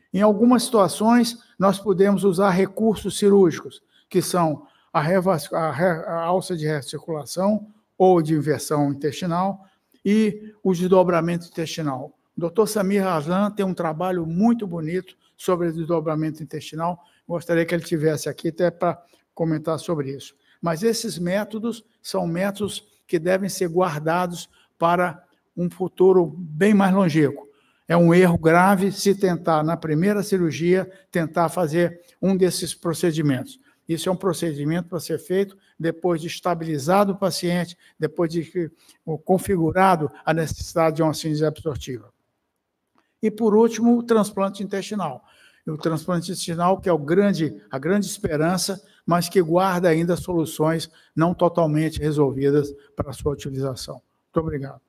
Em algumas situações, nós podemos usar recursos cirúrgicos, que são a, revas, a, re, a alça de recirculação ou de inversão intestinal e o desdobramento intestinal. O doutor Samir Aslan tem um trabalho muito bonito sobre o desdobramento intestinal. Gostaria que ele estivesse aqui até para comentar sobre isso. Mas esses métodos são métodos que devem ser guardados para um futuro bem mais longínquo. É um erro grave se tentar, na primeira cirurgia, tentar fazer um desses procedimentos. Isso é um procedimento para ser feito depois de estabilizado o paciente, depois de configurado a necessidade de uma síntese absortiva. E, por último, o transplante intestinal. O transplante intestinal, que é o grande, a grande esperança, mas que guarda ainda soluções não totalmente resolvidas para a sua utilização. Muito obrigado.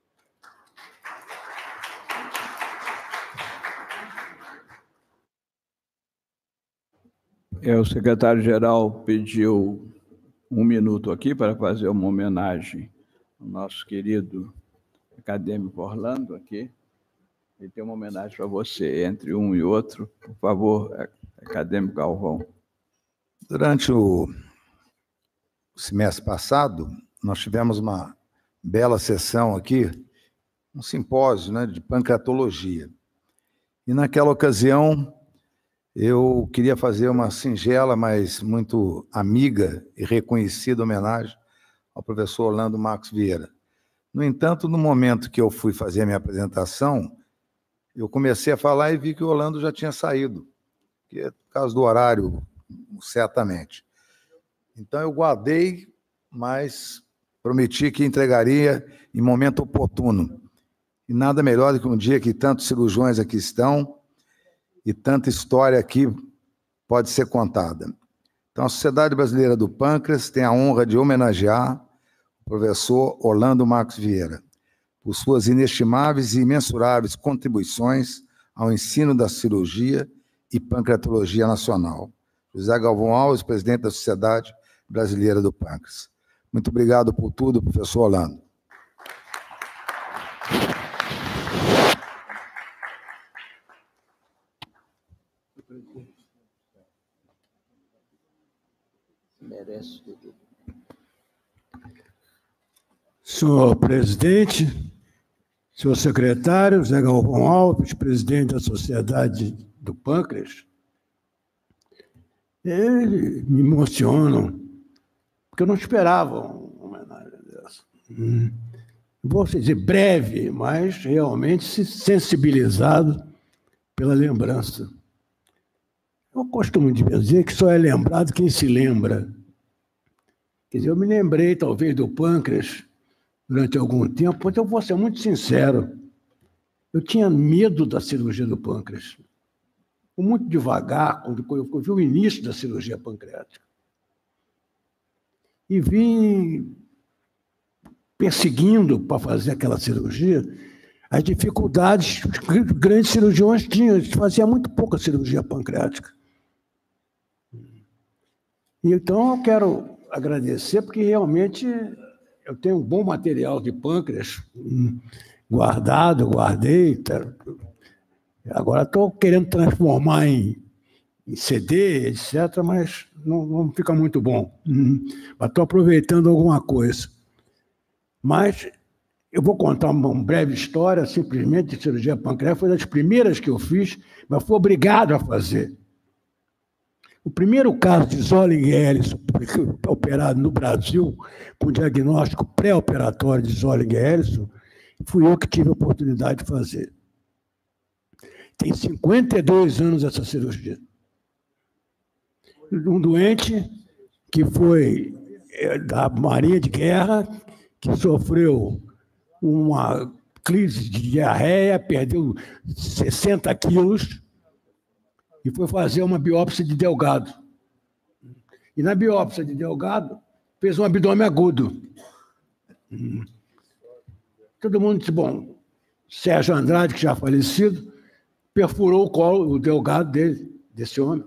É, o secretário-geral pediu um minuto aqui para fazer uma homenagem ao nosso querido acadêmico Orlando aqui. Ele tem uma homenagem para você, entre um e outro. Por favor, acadêmico Galvão. Durante o semestre passado, nós tivemos uma bela sessão aqui, um simpósio, né, de pancreatologia. E, naquela ocasião, eu queria fazer uma singela, mas muito amiga e reconhecida homenagem ao professor Orlando Marcos Vieira. No entanto, no momento que eu fui fazer a minha apresentação, eu comecei a falar e vi que o Orlando já tinha saído, que é por causa do horário, certamente. Então, eu guardei, mas prometi que entregaria em momento oportuno. E nada melhor do que um dia que tantos cirurgiões aqui estão e tanta história aqui pode ser contada. Então, a Sociedade Brasileira do Pâncreas tem a honra de homenagear o professor Orlando Marcos Vieira por suas inestimáveis e imensuráveis contribuições ao ensino da cirurgia e pancreatologia nacional. José Galvão Alves, presidente da Sociedade Brasileira do Pâncreas. Muito obrigado por tudo, professor Orlando. Senhor presidente, senhor secretário, José Galvão Alves, presidente da Sociedade do Pâncreas, eles me emocionam, porque eu não esperava uma homenagem dessa. Hum. Vou dizer breve, mas realmente sensibilizado pela lembrança. Eu costumo dizer que só é lembrado quem se lembra. Quer dizer, eu me lembrei, talvez, do pâncreas durante algum tempo, porque eu vou ser muito sincero, eu tinha medo da cirurgia do pâncreas. Muito devagar, quando eu vi o início da cirurgia pancreática. E vim perseguindo para fazer aquela cirurgia as dificuldades que os grandes cirurgiões tinham. Eles faziam muito pouca cirurgia pancreática. Então, eu quero agradecer, porque realmente eu tenho um bom material de pâncreas guardado, guardei. Agora estou querendo transformar em, em C D, etcétera, mas não, não fica muito bom. Mas estou aproveitando alguma coisa. Mas eu vou contar uma breve história, simplesmente, de cirurgia pancreática. Foi das primeiras que eu fiz, mas fui obrigado a fazer. O primeiro caso de Zolling-Ellison operado no Brasil, com diagnóstico pré-operatório de Zolling-Ellison, fui eu que tive a oportunidade de fazer. Tem cinquenta e dois anos essa cirurgia. Um doente que foi da Marinha de Guerra, que sofreu uma crise de diarreia, perdeu sessenta quilos, e foi fazer uma biópsia de delgado. E na biópsia de delgado, fez um abdômen agudo. Todo mundo disse, bom, Sérgio Andrade, que já falecido, perfurou o colo, o delgado dele, desse homem.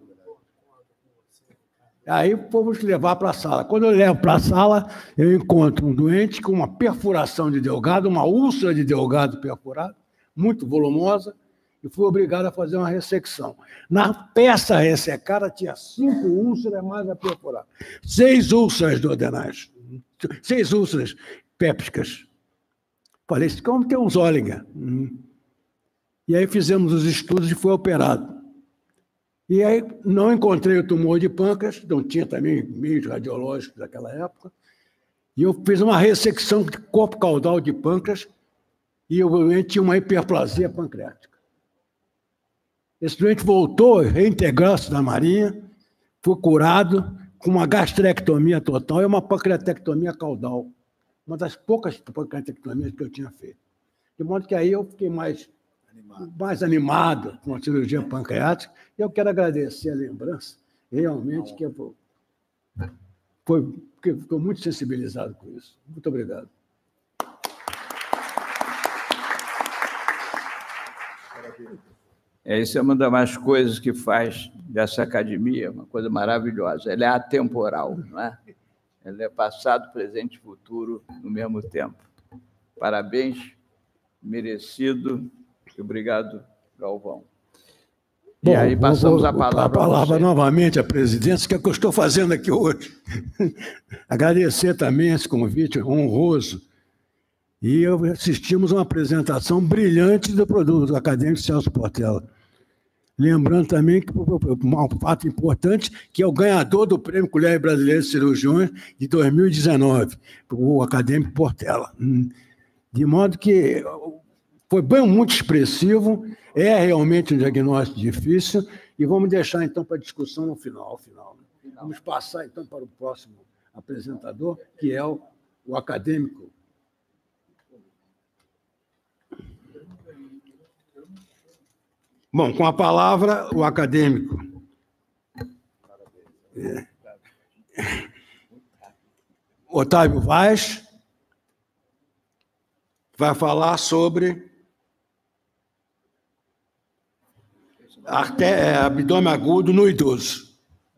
Aí fomos levar para a sala. Quando eu levo para a sala, eu encontro um doente com uma perfuração de delgado, uma úlcera de delgado perfurada, muito volumosa, e fui obrigado a fazer uma ressecção. Na peça ressecada tinha cinco úlceras mais a perforar, seis úlceras duodenais, seis úlceras pépticas. Falei, como tem um Zollinger? Hum. E aí fizemos os estudos e foi operado. E aí não encontrei o tumor de pâncreas, não tinha também meios radiológicos daquela época, e eu fiz uma ressecção de corpo caudal de pâncreas e o doente tinha uma hiperplasia pancreática. Esse doente voltou, reintegrou-se na Marinha, foi curado com uma gastrectomia total e uma pancreatectomia caudal, uma das poucas pancreatectomias que eu tinha feito. De modo que aí eu fiquei mais mais animado com a cirurgia pancreática, e eu quero agradecer a lembrança, realmente, que eu, foi, porque estou muito sensibilizado com isso. Muito obrigado. É, isso é uma das coisas que faz dessa academia uma coisa maravilhosa. Ela é atemporal, não é? Ela é passado, presente e futuro no mesmo tempo. Parabéns, merecido. Obrigado, Galvão. Bom, e aí passamos vou, a palavra a palavra a você. novamente à presidência, que é o que eu estou fazendo aqui hoje. Agradecer também esse convite honroso. E assistimos a uma apresentação brilhante do produto do acadêmico Celso Portela. Lembrando também que um fato importante, que é o ganhador do Prêmio Colher Brasileira de Cirurgiões de dois mil e dezenove, o acadêmico Portela. De modo que foi bem muito expressivo, é realmente um diagnóstico difícil, e vamos deixar, então, para a discussão no final. Ao final. Vamos passar, então, para o próximo apresentador, que é o, o acadêmico. Bom, com a palavra, o acadêmico. É. Otávio Vaz vai falar sobre Arté, abdômen agudo no idoso.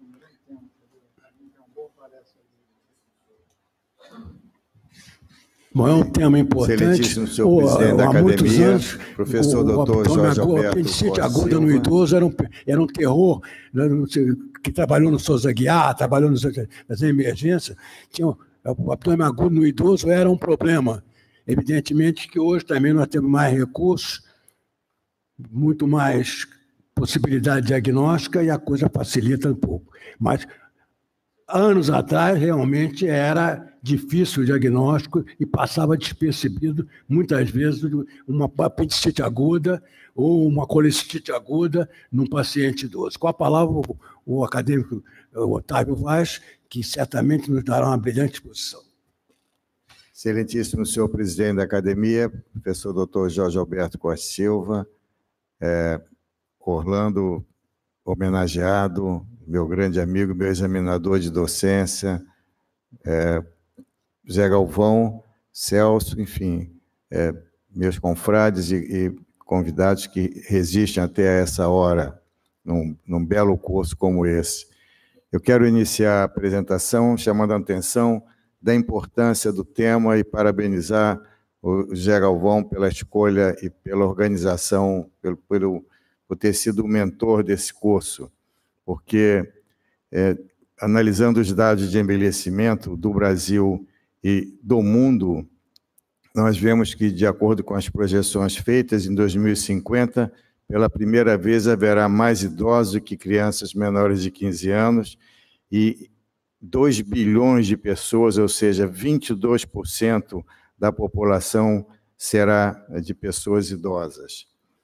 Bom, é um tema importante. Excelentíssimo senhor presidente da academia, anos, professor doutor Jorge Alberto. A apendicite aguda no idoso era um, era um terror, que trabalhou no Souza Guiar, trabalhou nas emergências. Tinha, o abdômen agudo no idoso era um problema. Evidentemente que hoje também nós temos mais recursos, muito mais possibilidade diagnóstica e a coisa facilita um pouco. Mas, anos atrás, realmente era difícil o diagnóstico e passava despercebido, muitas vezes, uma apendicite aguda ou uma colecistite aguda num paciente idoso. Com a palavra, o, o acadêmico o Otávio Vaz, que certamente nos dará uma brilhante exposição. Excelentíssimo senhor presidente da academia, professor doutor Jorge Alberto Costa Silva, é, Orlando homenageado, meu grande amigo, meu examinador de docência, é, Zé Galvão, Celso, enfim, é, meus confrades e, e convidados que resistem até essa hora, num, num belo curso como esse. Eu quero iniciar a apresentação chamando a atenção da importância do tema e parabenizar o Zé Galvão pela escolha e pela organização, pelo, pelo, por ter sido o mentor desse curso, porque, é, analisando os dados de envelhecimento do Brasil e do mundo, nós vemos que, de acordo com as projeções feitas, em dois mil e cinquenta, pela primeira vez haverá mais idosos que crianças menores de quinze anos e dois bilhões de pessoas, ou seja, vinte e dois por cento da população será de pessoas idosas.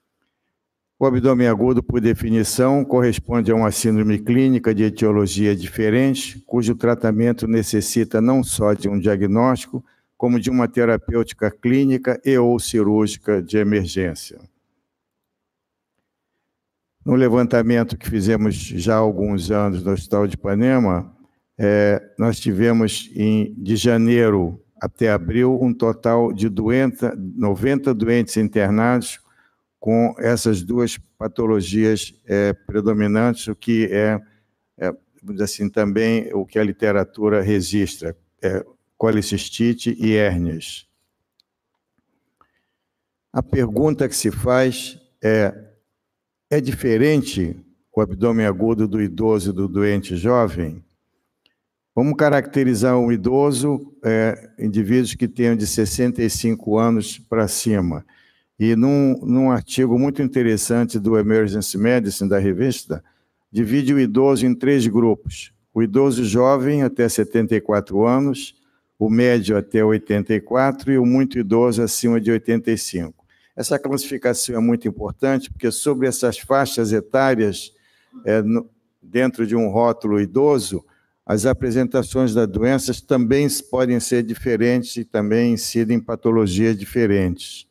O abdômen agudo, por definição, corresponde a uma síndrome clínica de etiologia diferente, cujo tratamento necessita não só de um diagnóstico, como de uma terapêutica clínica e ou cirúrgica de emergência. No levantamento que fizemos já há alguns anos no Hospital de Ipanema, é, nós tivemos, em, de janeiro até abril, um total de doenta, noventa doentes internados com essas duas patologias é, predominantes, o que é, é assim, também o que a literatura registra, é, colecistite e hérnias. A pergunta que se faz é: é diferente o abdômen agudo do idoso e do doente jovem? Vamos caracterizar um idoso, é, indivíduos que tenham de sessenta e cinco anos para cima. E num, num artigo muito interessante do Emergency Medicine, da revista, divide o idoso em três grupos. O idoso jovem até setenta e quatro anos, o médio até oitenta e quatro e o muito idoso acima de oitenta e cinco. Essa classificação é muito importante, porque sobre essas faixas etárias, é, no, dentro de um rótulo idoso, as apresentações das doenças também podem ser diferentes e também incidem em patologias diferentes.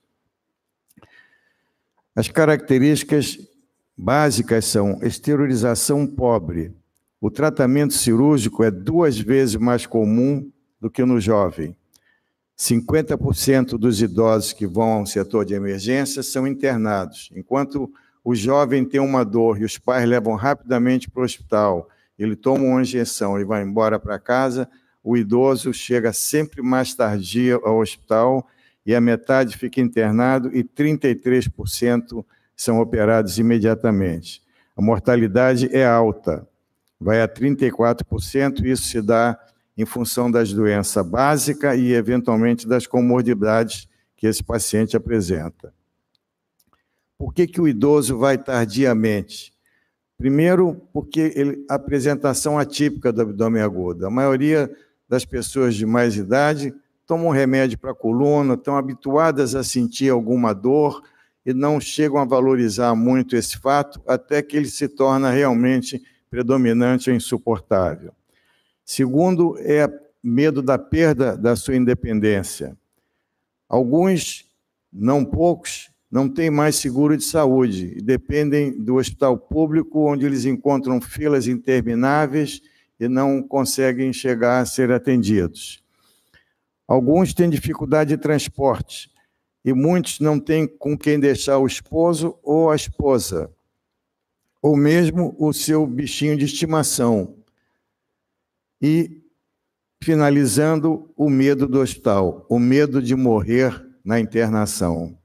As características básicas são esterilização pobre. O tratamento cirúrgico é duas vezes mais comum do que no jovem. cinquenta por cento dos idosos que vão ao setor de emergência são internados, enquanto o jovem tem uma dor e os pais levam rapidamente para o hospital, ele toma uma injeção e vai embora para casa, o idoso chega sempre mais tardio ao hospital e a metade fica internado e trinta e três por cento são operados imediatamente. A mortalidade é alta, vai a trinta e quatro por cento, e isso se dá em função das doenças básicas e, eventualmente, das comorbidades que esse paciente apresenta. Por que que o idoso vai tardiamente? Primeiro, porque ele, a apresentação atípica do abdômen agudo. A maioria das pessoas de mais idade tomam remédio para a coluna, estão habituadas a sentir alguma dor e não chegam a valorizar muito esse fato até que ele se torna realmente predominante ou insuportável. Segundo, é medo da perda da sua independência. Alguns, não poucos, não têm mais seguro de saúde e dependem do hospital público, onde eles encontram filas intermináveis e não conseguem chegar a ser atendidos. Alguns têm dificuldade de transporte e muitos não têm com quem deixar o esposo ou a esposa, ou mesmo o seu bichinho de estimação. E, finalizando, o medo do hospital, o medo de morrer na internação.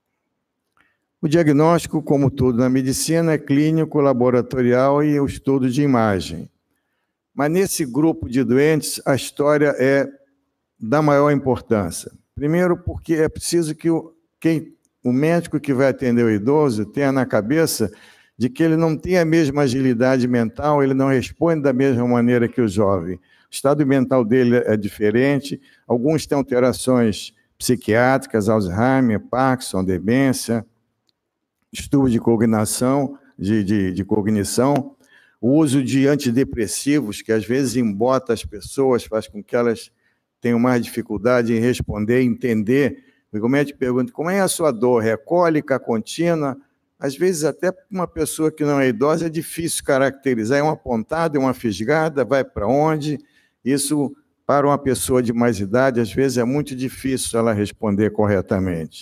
O diagnóstico, como tudo na medicina, é clínico, laboratorial e o estudo de imagem. Mas nesse grupo de doentes, a história é da maior importância. Primeiro, porque é preciso que o, quem, o médico que vai atender o idoso tenha na cabeça de que ele não tem a mesma agilidade mental, ele não responde da mesma maneira que o jovem. O estado mental dele é diferente, alguns têm alterações psiquiátricas, Alzheimer, Parkinson, demência, estudo de cognição, de, de, de cognição, o uso de antidepressivos, que às vezes embota as pessoas, faz com que elas tenham mais dificuldade em responder, entender. O médico pergunta, como é a sua dor? É cólica contínua? Às vezes, até uma pessoa que não é idosa, é difícil caracterizar. É uma pontada, é uma fisgada, vai para onde? Isso, para uma pessoa de mais idade, às vezes é muito difícil ela responder corretamente.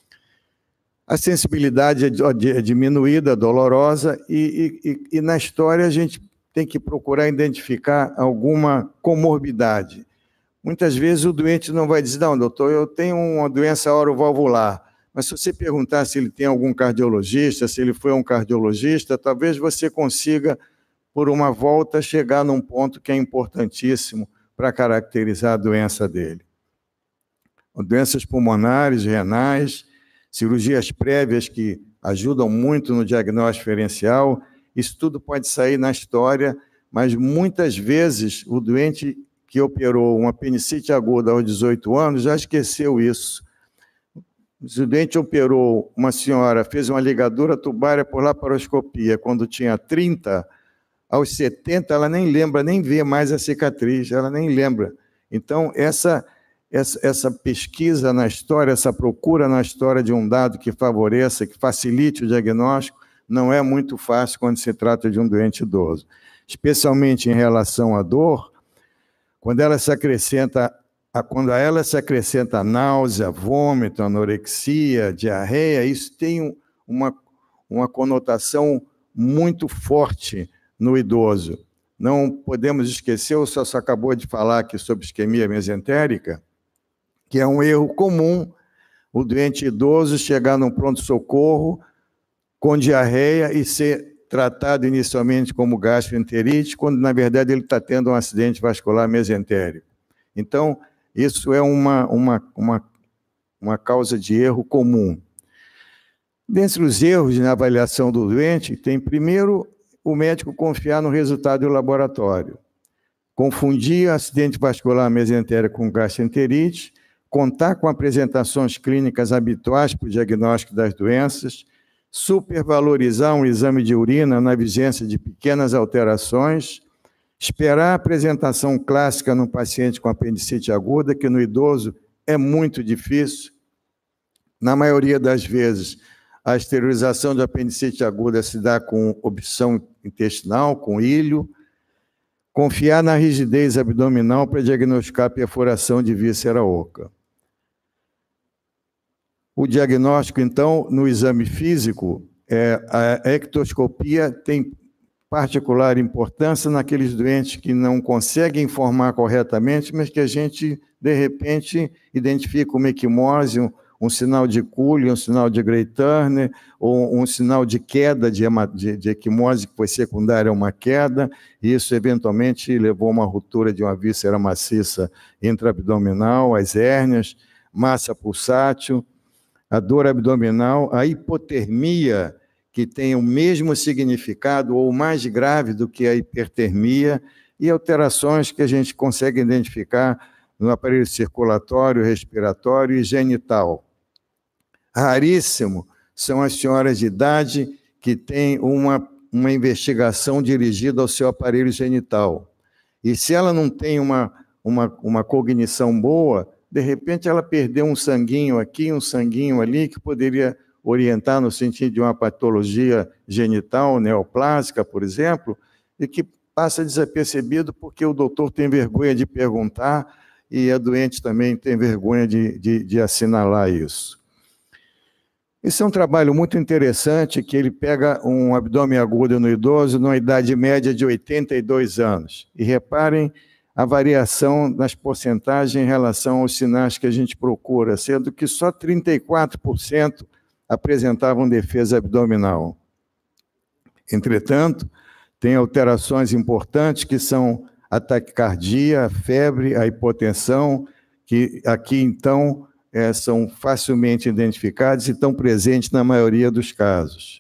A sensibilidade é diminuída, dolorosa, e, e, e na história a gente tem que procurar identificar alguma comorbidade. Muitas vezes o doente não vai dizer, não, doutor, eu tenho uma doença orovalvular. Mas se você perguntar se ele tem algum cardiologista, se ele foi um cardiologista, talvez você consiga, por uma volta, chegar num ponto que é importantíssimo para caracterizar a doença dele. Doenças pulmonares, renais, cirurgias prévias que ajudam muito no diagnóstico diferencial, isso tudo pode sair na história, mas muitas vezes o doente que operou uma apendicite aguda aos dezoito anos já esqueceu isso. O doente operou uma senhora, fez uma ligadura tubária por laparoscopia quando tinha trinta, aos setenta ela nem lembra, nem vê mais a cicatriz, ela nem lembra. Então, essa, essa, essa pesquisa na história, essa procura na história de um dado que favoreça, que facilite o diagnóstico, não é muito fácil quando se trata de um doente idoso. Especialmente em relação à dor, quando ela se acrescenta Quando a ela se acrescenta náusea, vômito, anorexia, diarreia, isso tem uma, uma conotação muito forte no idoso. Não podemos esquecer, o senhor acabou de falar aqui sobre isquemia mesentérica, que é um erro comum, o doente idoso chegar num pronto-socorro com diarreia e ser tratado inicialmente como gastroenterite, quando, na verdade, ele está tendo um acidente vascular mesentérico. Então, isso é uma, uma, uma, uma causa de erro comum. Dentre os erros na avaliação do doente, tem, primeiro, o médico confiar no resultado do laboratório. Confundir acidente vascular mesentérico com gastroenterite, contar com apresentações clínicas habituais para o diagnóstico das doenças, supervalorizar um exame de urina na vigência de pequenas alterações, esperar a apresentação clássica no paciente com apendicite aguda, que no idoso é muito difícil. Na maioria das vezes, a esterilização de apendicite aguda se dá com obstrução intestinal, com ilho. Confiar na rigidez abdominal para diagnosticar a perfuração de víscera oca. O diagnóstico, então, no exame físico, é, a ectoscopia tem particular importância naqueles doentes que não conseguem informar corretamente, mas que a gente, de repente, identifica uma equimose, um, um sinal de Cooley, um sinal de Gray-Turner, ou um sinal de queda de, de, de equimose que foi secundária a uma queda, e isso eventualmente levou a uma ruptura de uma víscera maciça intraabdominal, as hérnias, massa pulsátil, a dor abdominal, a hipotermia, que tem o mesmo significado ou mais grave do que a hipertermia, e alterações que a gente consegue identificar no aparelho circulatório, respiratório e genital. Raríssimo são as senhoras de idade que têm uma, uma investigação dirigida ao seu aparelho genital. E se ela não tem uma, uma, uma cognição boa, de repente ela perdeu um sanguinho aqui, um sanguinho ali, que poderia orientar no sentido de uma patologia genital neoplásica, por exemplo, e que passa desapercebido porque o doutor tem vergonha de perguntar e a doente também tem vergonha de, de, de assinalar isso. Esse é um trabalho muito interessante, que ele pega um abdômen agudo no idoso numa idade média de oitenta e dois anos. E reparem a variação nas porcentagens em relação aos sinais que a gente procura, sendo que só trinta e quatro por cento apresentavam defesa abdominal. Entretanto, tem alterações importantes que são a taquicardia, a febre, a hipotensão, que aqui, então, é, são facilmente identificados e estão presentes na maioria dos casos.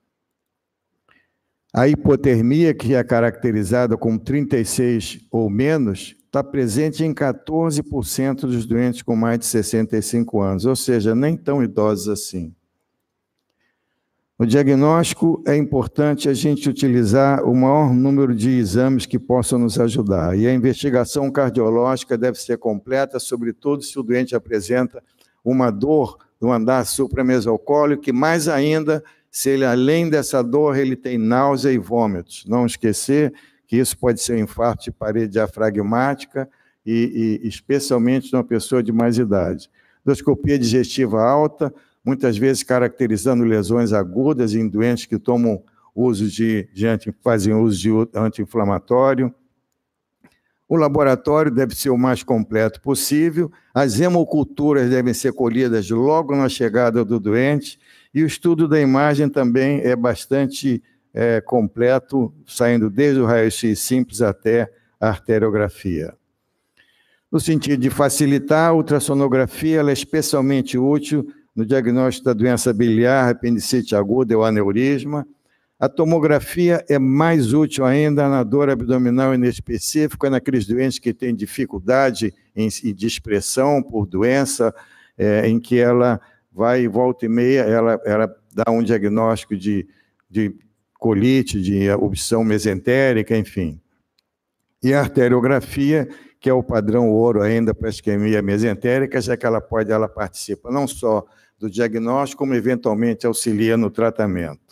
A hipotermia, que é caracterizada como trinta e seis ou menos, está presente em quatorze por cento dos doentes com mais de sessenta e cinco anos, ou seja, nem tão idosos assim. No diagnóstico, é importante a gente utilizar o maior número de exames que possam nos ajudar. E a investigação cardiológica deve ser completa, sobretudo se o doente apresenta uma dor no andar supramesocólico, e mais ainda, se ele, além dessa dor, ele tem náusea e vômitos. Não esquecer que isso pode ser um infarto de parede diafragmática, e, e especialmente numa pessoa de mais idade. Endoscopia digestiva alta, muitas vezes caracterizando lesões agudas em doentes que tomam uso de, de anti, fazem uso de anti-inflamatório. O laboratório deve ser o mais completo possível, as hemoculturas devem ser colhidas logo na chegada do doente, e o estudo da imagem também é bastante é, completo, saindo desde o raio-x simples até a arteriografia. No sentido de facilitar, a ultrassonografia ela é especialmente útil no diagnóstico da doença biliar, apendicite aguda ou aneurisma. A tomografia é mais útil ainda na dor abdominal inespecífica, naqueles doentes que têm dificuldade em, de expressão por doença, é, em que ela vai, volta e meia, ela, ela dá um diagnóstico de, de colite, de obstrução mesentérica, enfim. E a arteriografia, que é o padrão ouro ainda para a isquemia mesentérica, já que ela pode, ela participa não só do diagnóstico, como eventualmente auxilia no tratamento.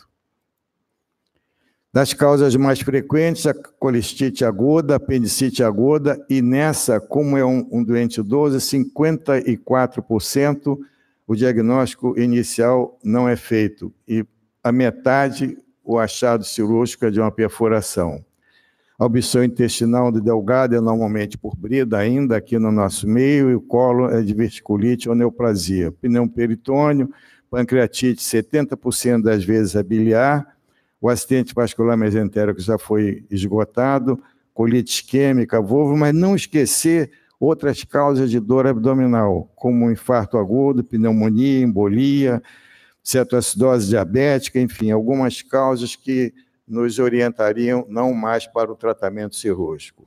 Das causas mais frequentes, a colestite aguda, a apendicite aguda, e nessa, como é um, um doente idoso, cinquenta e quatro por cento o diagnóstico inicial não é feito, e a metade o achado cirúrgico é de uma perfuração. A obstrução intestinal delgada é normalmente por brida ainda aqui no nosso meio, e o colo é de verticulite ou neoplasia. Pneumoperitônio pancreatite setenta por cento das vezes é biliar, o acidente vascular mesentérico já foi esgotado, colite isquêmica, volvo, mas não esquecer outras causas de dor abdominal, como infarto agudo, pneumonia, embolia, cetoacidose diabética, enfim, algumas causas que nos orientariam não mais para o tratamento cirúrgico.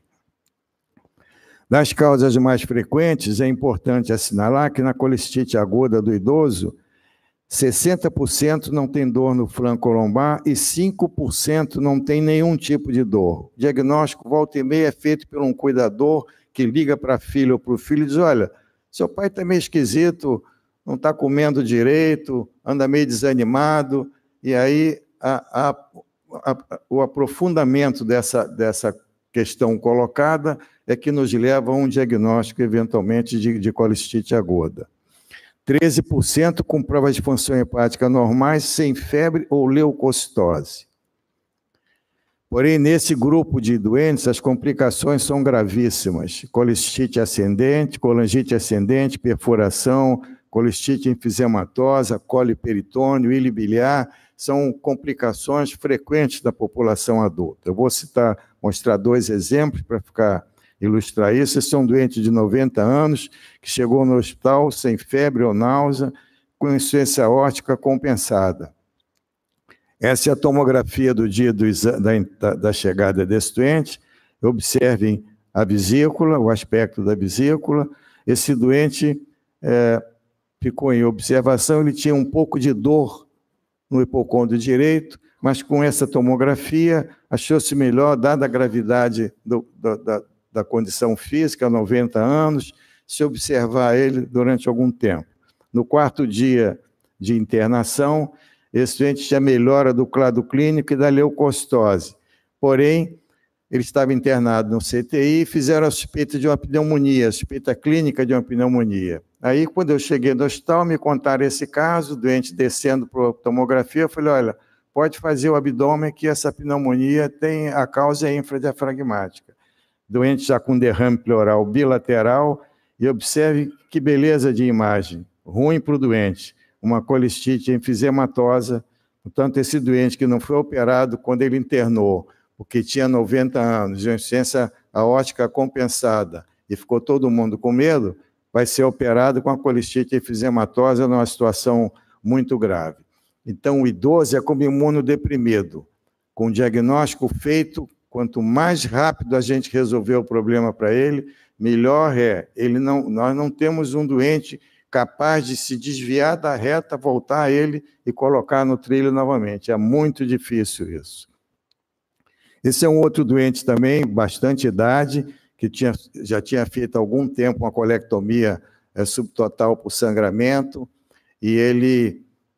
Das causas mais frequentes, é importante assinalar que na colecistite aguda do idoso, sessenta por cento não tem dor no flanco lombar e cinco por cento não tem nenhum tipo de dor. O diagnóstico volta e meia é feito por um cuidador que liga para a filha ou para o filho e diz, olha, seu pai está meio esquisito, não está comendo direito, anda meio desanimado, e aí a, a, a, o aprofundamento dessa, dessa questão colocada é que nos leva a um diagnóstico, eventualmente, de, de colecistite aguda. treze por cento com provas de função hepática normais, sem febre ou leucocitose. Porém, nesse grupo de doentes, as complicações são gravíssimas. Colecistite ascendente, colangite ascendente, perfuração, colecistite enfisematosa, coliperitônio, ilha biliar, são complicações frequentes da população adulta. Eu vou citar, mostrar dois exemplos para ficar ilustrar isso. Esse é um doente de noventa anos que chegou no hospital sem febre ou náusea, com insuficiência aórtica compensada. Essa é a tomografia do dia do exame, da, da chegada desse doente. Observem a vesícula, o aspecto da vesícula. Esse doente é, ficou em observação, ele tinha um pouco de dor no hipocôndrio direito, mas com essa tomografia achou-se melhor, dada a gravidade do, do, da, da condição física, noventa anos, se observar ele durante algum tempo. No quarto dia de internação, esse doente tinha melhora do quadro clínico e da leucocitose. Porém, ele estava internado no C T I e fizeram a suspeita de uma pneumonia, a suspeita clínica de uma pneumonia. Aí, quando eu cheguei no hospital, me contaram esse caso, o doente descendo para a tomografia, eu falei, olha, pode fazer o abdômen que essa pneumonia tem a causa é infradiafragmática. Doente já com derrame pleural bilateral, e observe que beleza de imagem, ruim para o doente, uma colecistite enfisematosa. Portanto, esse doente que não foi operado quando ele internou, porque tinha noventa anos, de insuficiência aórtica compensada, e ficou todo mundo com medo, vai ser operado com a colecistite enfisematosa numa situação muito grave. Então, o idoso é como imunodeprimido, com o diagnóstico feito, quanto mais rápido a gente resolver o problema para ele, melhor é. Ele não, nós não temos um doente capaz de se desviar da reta, voltar a ele e colocar no trilho novamente. É muito difícil isso. Esse é um outro doente também, bastante idade, que tinha, já tinha feito há algum tempo uma colectomia é, subtotal por sangramento, e ele,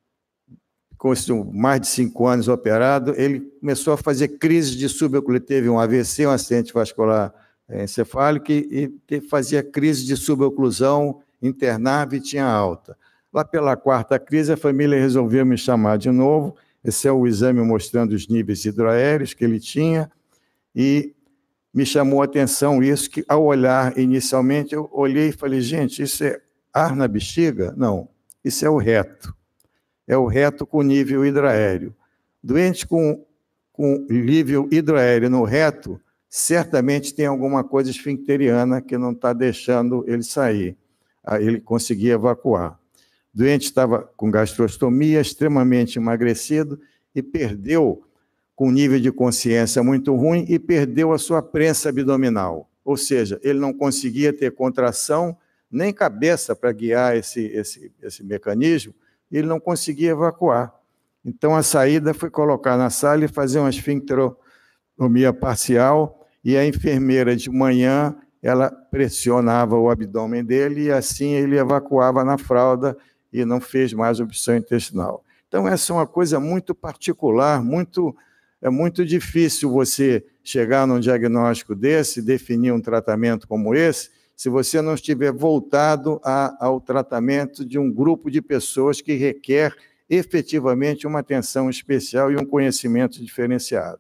com mais de cinco anos operado, ele começou a fazer crises de subocular, teve um A V C, um acidente vascular encefálico, e, e fazia crise de suboclusão, internava e tinha alta. Lá pela quarta crise, a família resolveu me chamar de novo. Esse é o exame mostrando os níveis hidroaéreos que ele tinha, e me chamou a atenção isso, que ao olhar inicialmente, eu olhei e falei, gente, isso é ar na bexiga? Não, isso é o reto. É o reto com nível hidroaéreo. Doente com, com nível hidroaéreo no reto, certamente tem alguma coisa esfincteriana que não está deixando ele sair. Ele conseguia evacuar. O doente estava com gastrostomia, extremamente emagrecido, e perdeu, com nível de consciência muito ruim, e perdeu a sua prensa abdominal. Ou seja, ele não conseguia ter contração, nem cabeça para guiar esse, esse, esse mecanismo, e ele não conseguia evacuar. Então, a saída foi colocar na sala e fazer uma esfincteromia parcial, e a enfermeira de manhã, ela pressionava o abdômen dele, e assim ele evacuava na fralda e não fez mais obstrução intestinal. Então, essa é uma coisa muito particular, muito, é muito difícil você chegar num diagnóstico desse, definir um tratamento como esse, se você não estiver voltado a, ao tratamento de um grupo de pessoas que requer efetivamente uma atenção especial e um conhecimento diferenciado.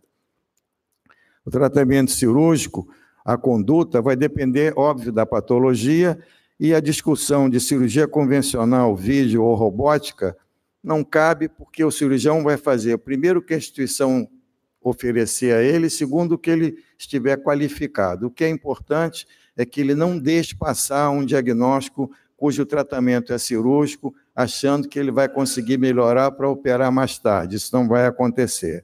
O tratamento cirúrgico, a conduta vai depender, óbvio, da patologia, e a discussão de cirurgia convencional, vídeo ou robótica não cabe, porque o cirurgião vai fazer, primeiro, o que a instituição oferecer a ele, segundo, o que ele estiver qualificado. O que é importante é que ele não deixe passar um diagnóstico cujo tratamento é cirúrgico, achando que ele vai conseguir melhorar para operar mais tarde. Isso não vai acontecer.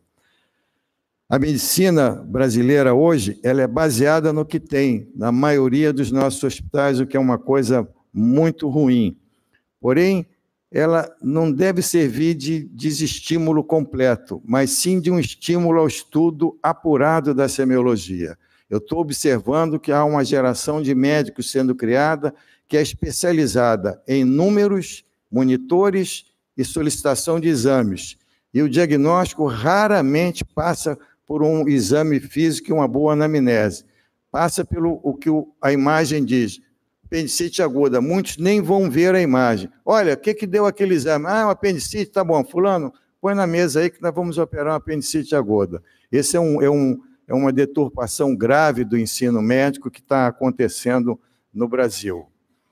A medicina brasileira hoje, ela é baseada no que tem, na maioria dos nossos hospitais, o que é uma coisa muito ruim. Porém, ela não deve servir de desestímulo completo, mas sim de um estímulo ao estudo apurado da semiologia. Eu estou observando que há uma geração de médicos sendo criada que é especializada em números, monitores e solicitação de exames. E o diagnóstico raramente passa por um exame físico e uma boa anamnese. Passa pelo o que a imagem diz. Apendicite aguda. Muitos nem vão ver a imagem. Olha, o que, que deu aquele exame? Ah, uma apendicite, tá bom. Fulano, põe na mesa aí que nós vamos operar uma apendicite aguda. Esse é, um, é, um, é uma deturpação grave do ensino médico que está acontecendo no Brasil.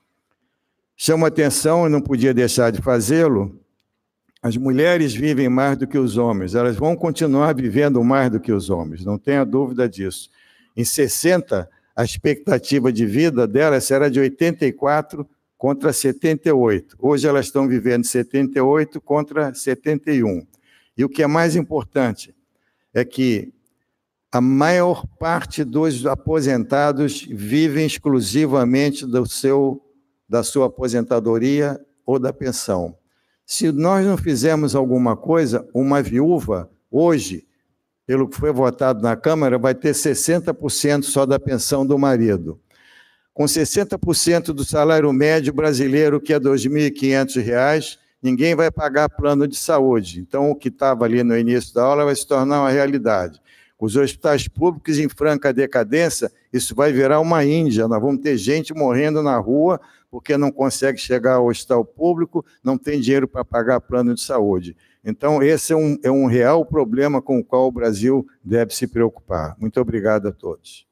Chama atenção, e não podia deixar de fazê-lo, as mulheres vivem mais do que os homens, elas vão continuar vivendo mais do que os homens, não tenha dúvida disso. Em sessenta, a expectativa de vida delas era de oitenta e quatro contra setenta e oito. Hoje elas estão vivendo setenta e oito contra setenta e um. E o que é mais importante é que a maior parte dos aposentados vivem exclusivamente do seu da sua aposentadoria ou da pensão. Se nós não fizermos alguma coisa, uma viúva, hoje, pelo que foi votado na Câmara, vai ter sessenta por cento só da pensão do marido. Com sessenta por cento do salário médio brasileiro, que é dois mil e quinhentos reais, ninguém vai pagar plano de saúde. Então, o que estava ali no início da aula vai se tornar uma realidade. Os hospitais públicos em franca decadência, isso vai virar uma Índia. Nós vamos ter gente morrendo na rua porque não consegue chegar ao hospital público, não tem dinheiro para pagar plano de saúde. Então, esse é um, é um real problema com o qual o Brasil deve se preocupar. Muito obrigado a todos.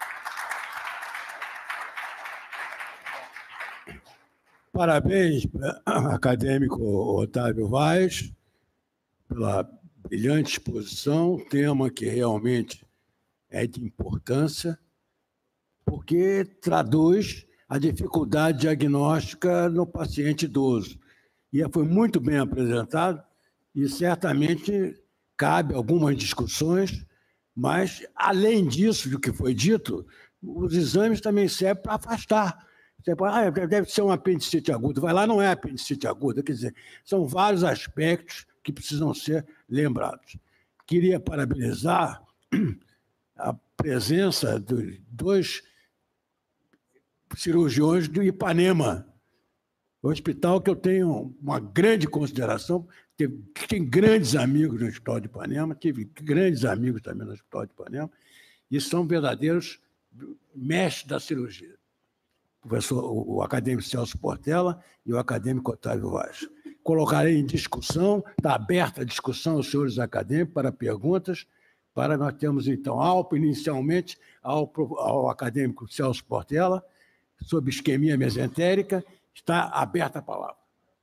Parabéns, acadêmico Otávio Vaz, pela brilhante exposição, tema que realmente é de importância, porque traduz a dificuldade diagnóstica no paciente idoso. E foi muito bem apresentado, e certamente cabe algumas discussões, mas, além disso, do que foi dito, os exames também servem para afastar. Você pode, ah, deve ser uma apendicite aguda. Vai lá, não é apendicite aguda. Quer dizer, são vários aspectos que precisam ser lembrados. Queria parabenizar a presença dos dois cirurgiões do Ipanema, hospital que eu tenho uma grande consideração, que tem grandes amigos no Hospital de Ipanema, tive grandes amigos também no Hospital de Ipanema, e são verdadeiros mestres da cirurgia. O, professor, o acadêmico Celso Portela e o acadêmico Otávio Vaz. Colocarei em discussão, está aberta a discussão aos senhores acadêmicos para perguntas, para nós termos, então, ao, inicialmente, ao, ao acadêmico Celso Portela, sobre isquemia mesentérica, está aberta a palavra.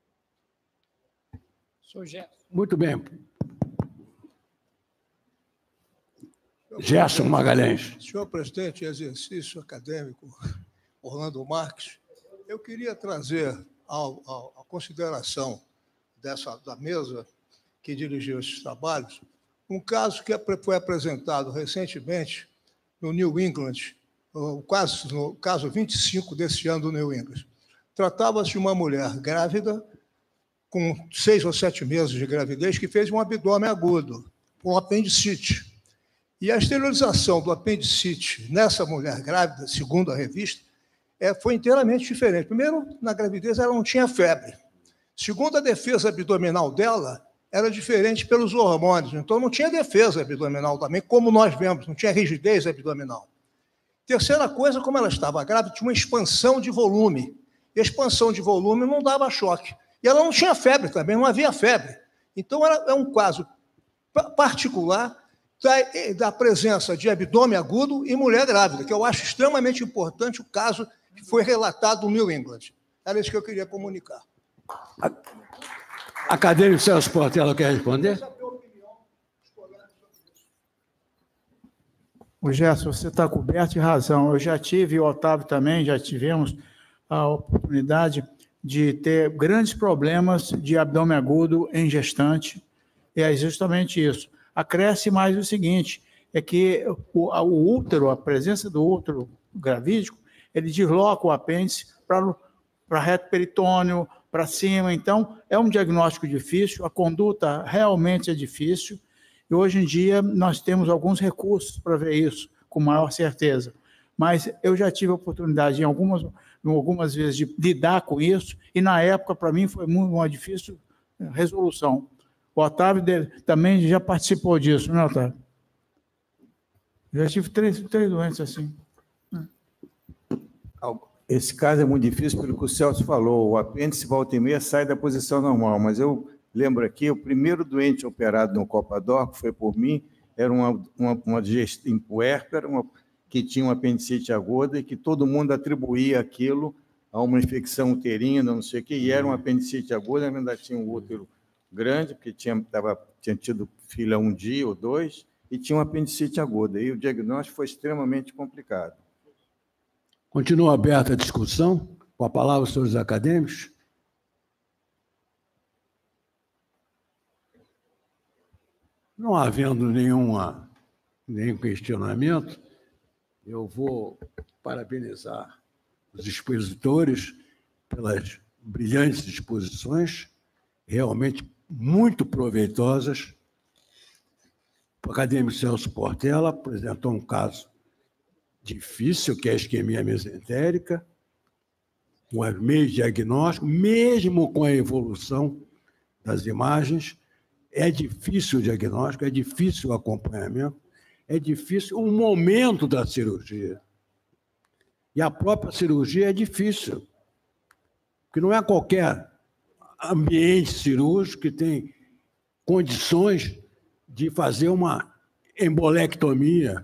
Sou Gerson. Muito bem. Gerson Magalhães. Senhor presidente em exercício acadêmico Orlando Marques, eu queria trazer ao, ao, à consideração dessa, da mesa que dirigiu esses trabalhos um caso que foi apresentado recentemente no New England, o caso, no caso vinte e cinco desse ano do New England. Tratava-se de uma mulher grávida, com seis ou sete meses de gravidez, que fez um abdômen agudo, um apendicite. E a esterilização do apendicite nessa mulher grávida, segundo a revista, é, foi inteiramente diferente. Primeiro, na gravidez, ela não tinha febre. Segundo, a defesa abdominal dela era diferente pelos hormônios, então não tinha defesa abdominal também, como nós vemos, não tinha rigidez abdominal. Terceira coisa, como ela estava grávida, tinha uma expansão de volume. E a expansão de volume não dava choque. E ela não tinha febre também, não havia febre. Então, era, é um caso particular da, da presença de abdômen agudo e mulher grávida, que eu acho extremamente importante o caso que foi relatado no New England. Era isso que eu queria comunicar. Acadêmico Celso Portela quer responder? O Gerson, você está coberto de razão. Eu já tive, e o Otávio também, já tivemos a oportunidade de ter grandes problemas de abdômen agudo em gestante, e é justamente isso. Acresce mais o seguinte, é que o, o útero, a presença do útero gravídico, ele desloca o apêndice para para reto peritônio, para cima. Então, é um diagnóstico difícil, a conduta realmente é difícil, e hoje em dia nós temos alguns recursos para ver isso com maior certeza. Mas eu já tive a oportunidade, em algumas, em algumas vezes, de lidar com isso, e na época, para mim, foi muito, uma difícil resolução. O Otávio dele, também já participou disso, né, Otávio? Já tive três, três doentes assim. Esse caso é muito difícil pelo que o Celso falou. O apêndice volta e meia sai da posição normal, mas eu lembro aqui, o primeiro doente operado no Copador, que foi por mim, era uma, uma, uma digestão em puérpera, uma, que tinha uma apendicite aguda e que todo mundo atribuía aquilo a uma infecção uterina, não sei o quê, e era uma apendicite aguda, ainda tinha um útero grande, porque tinha, tava, tinha tido filha um dia ou dois, e tinha uma apendicite aguda, e o diagnóstico foi extremamente complicado. Continua aberta a discussão. Com a palavra, os senhores acadêmicos. Não havendo nenhuma, nenhum questionamento, eu vou parabenizar os expositores pelas brilhantes exposições, realmente muito proveitosas. O acadêmico Celso Portela apresentou um caso difícil, que é a isquemia mesentérica, com o meio diagnóstico, mesmo com a evolução das imagens, é difícil o diagnóstico, é difícil o acompanhamento, é difícil o momento da cirurgia. E a própria cirurgia é difícil, porque não é qualquer ambiente cirúrgico que tem condições de fazer uma embolectomia,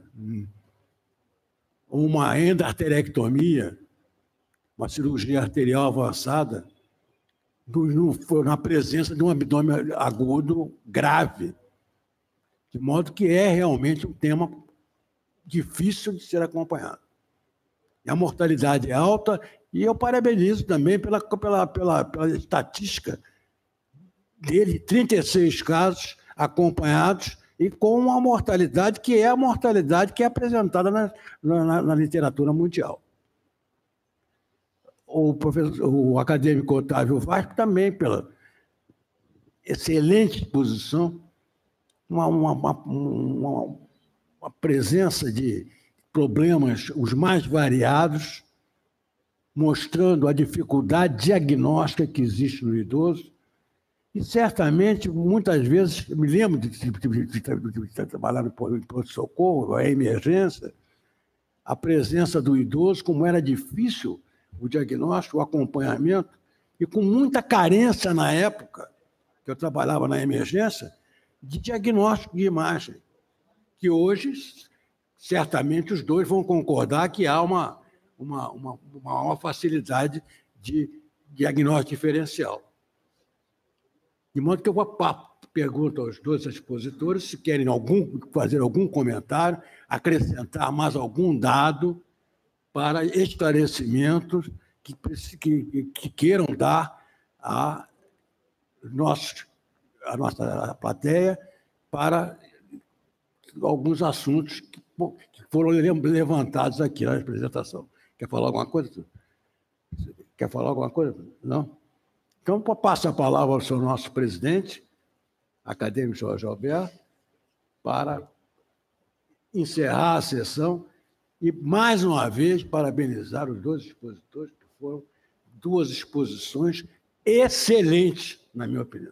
uma endarterectomia, uma cirurgia arterial avançada, na presença de um abdômen agudo grave, de modo que é realmente um tema difícil de ser acompanhado. E a mortalidade é alta, e eu parabenizo também pela, pela, pela, pela estatística dele, trinta e seis casos acompanhados, e com uma mortalidade que é a mortalidade que é apresentada na, na, na literatura mundial. O, professor, o acadêmico Otávio Vasco também, pela excelente exposição, uma, uma, uma, uma presença de problemas os mais variados, mostrando a dificuldade diagnóstica que existe no idoso. E, certamente, muitas vezes, eu me lembro de, de, de, de, de, de trabalhar no pronto-socorro, a emergência, a presença do idoso, como era difícil o diagnóstico, o acompanhamento, e com muita carência na época, que eu trabalhava na emergência, de diagnóstico de imagem, que hoje, certamente, os dois vão concordar que há uma, uma, uma, uma maior facilidade de diagnóstico diferencial. De modo que eu pergunto aos dois expositores se querem algum, fazer algum comentário, acrescentar mais algum dado para esclarecimentos que, que, que queiram dar a, nossos, a nossa plateia para alguns assuntos que, que foram levantados aqui na apresentação. Quer falar alguma coisa? Quer falar alguma coisa? Não? Então, passo a palavra ao seu nosso presidente, acadêmico Jorge Alberto, para encerrar a sessão e, mais uma vez, parabenizar os dois expositores, que foram duas exposições excelentes, na minha opinião.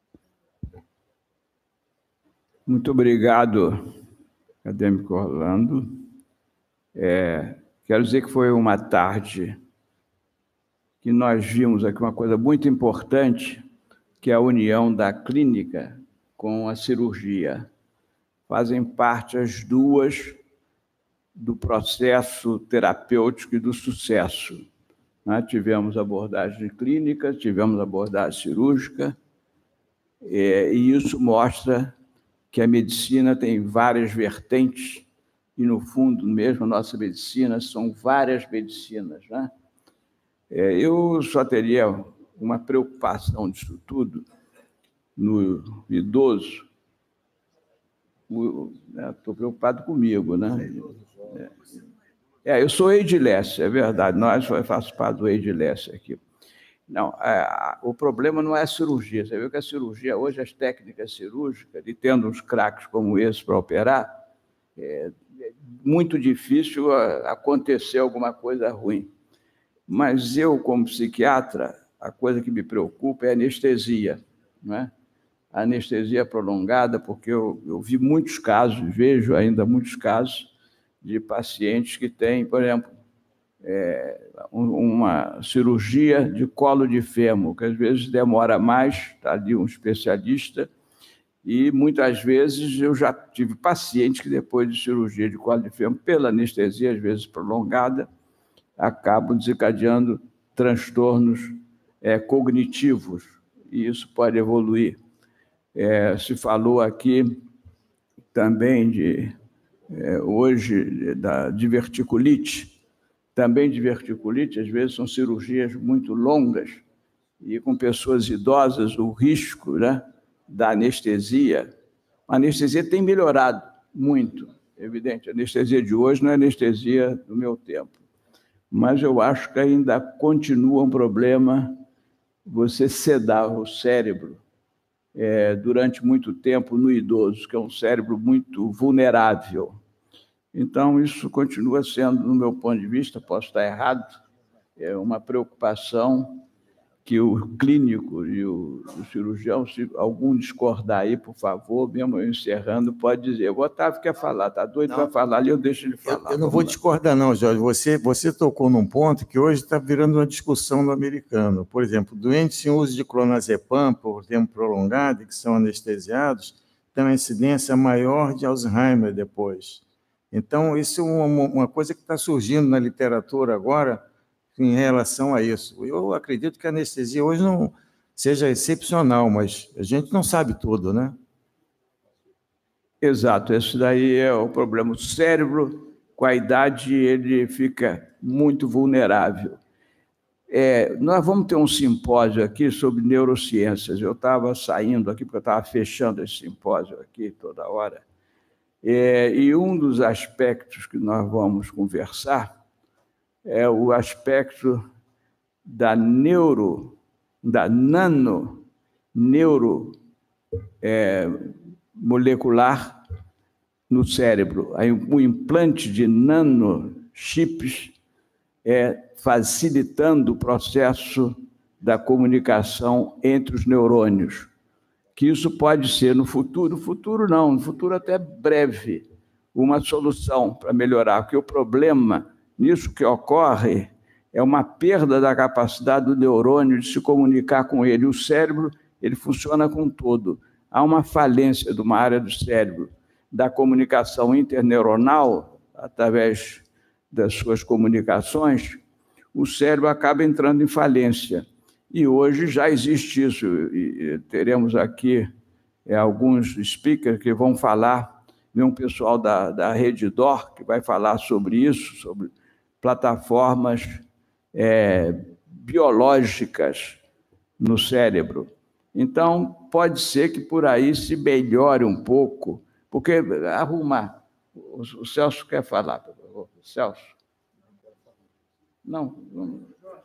Muito obrigado, acadêmico Orlando. É, quero dizer que foi uma tarde que nós vimos aqui uma coisa muito importante, que é a união da clínica com a cirurgia. Fazem parte as duas do processo terapêutico e do sucesso. Né? Tivemos abordagem clínica, tivemos abordagem cirúrgica, É, e isso mostra que a medicina tem várias vertentes, e, no fundo, mesmo a nossa medicina, são várias medicinas, né? É, eu só teria uma preocupação disso tudo no idoso. Estou preocupado comigo, né? É, eu sou Edilesse, é verdade, nós faço parte do Edilesse aqui. Não, é, o problema não é a cirurgia. Você viu que a cirurgia, hoje, as técnicas cirúrgicas, e tendo uns craques como esse para operar, é, é muito difícil acontecer alguma coisa ruim. Mas eu, como psiquiatra, a coisa que me preocupa é a anestesia, não é? A anestesia prolongada, porque eu, eu vi muitos casos, vejo ainda muitos casos de pacientes que têm, por exemplo, é, uma cirurgia de colo de fêmur, que às vezes demora mais, está ali um especialista, e muitas vezes eu já tive pacientes que depois de cirurgia de colo de fêmur, pela anestesia, às vezes prolongada, acabam desencadeando transtornos é, cognitivos, e isso pode evoluir. É, se falou aqui também de, é, hoje, da diverticulite, também diverticulite, às vezes são cirurgias muito longas, e com pessoas idosas, o risco, né, da anestesia, a anestesia tem melhorado muito, evidente, a anestesia de hoje não é a anestesia do meu tempo, mas eu acho que ainda continua um problema você sedar o cérebro é, durante muito tempo no idoso, que é um cérebro muito vulnerável. Então, isso continua sendo, no meu ponto de vista, posso estar errado, é uma preocupação que o clínico e o, o cirurgião, se algum discordar aí, por favor, mesmo eu encerrando, pode dizer. O Otávio quer falar, está doido para falar ali, eu deixo ele falar. Eu, eu não vou lá. discordar, não, Jorge. Você, você tocou num ponto que hoje está virando uma discussão no americano. Por exemplo, doentes em uso de clonazepam por tempo prolongado, que são anestesiados, têm uma incidência maior de Alzheimer depois. Então, isso é uma, uma coisa que está surgindo na literatura agora, em relação a isso. Eu acredito que a anestesia hoje não seja excepcional, mas a gente não sabe tudo, né? Exato, esse daí é o problema. O cérebro, com a idade, ele fica muito vulnerável. É, nós vamos ter um simpósio aqui sobre neurociências. Eu estava saindo aqui, porque eu estava fechando esse simpósio aqui toda hora, é, e um dos aspectos que nós vamos conversar é o aspecto da neuro, da nano, neuro é, molecular no cérebro. O implante de nanochips é, facilitando o processo da comunicação entre os neurônios. Que isso pode ser no futuro, no futuro não, no futuro até breve, uma solução para melhorar, porque o problema nisso que ocorre é uma perda da capacidade do neurônio de se comunicar com ele. O cérebro, ele funciona com todo. Há uma falência de uma área do cérebro, da comunicação interneuronal, através das suas comunicações, o cérebro acaba entrando em falência. E hoje já existe isso. E teremos aqui é, alguns speakers que vão falar, vem um pessoal da, da Reddor que vai falar sobre isso, sobre plataformas é, biológicas no cérebro. Então, pode ser que por aí se melhore um pouco, porque arrumar. O, o Celso quer falar, por favor. Celso? Não. não.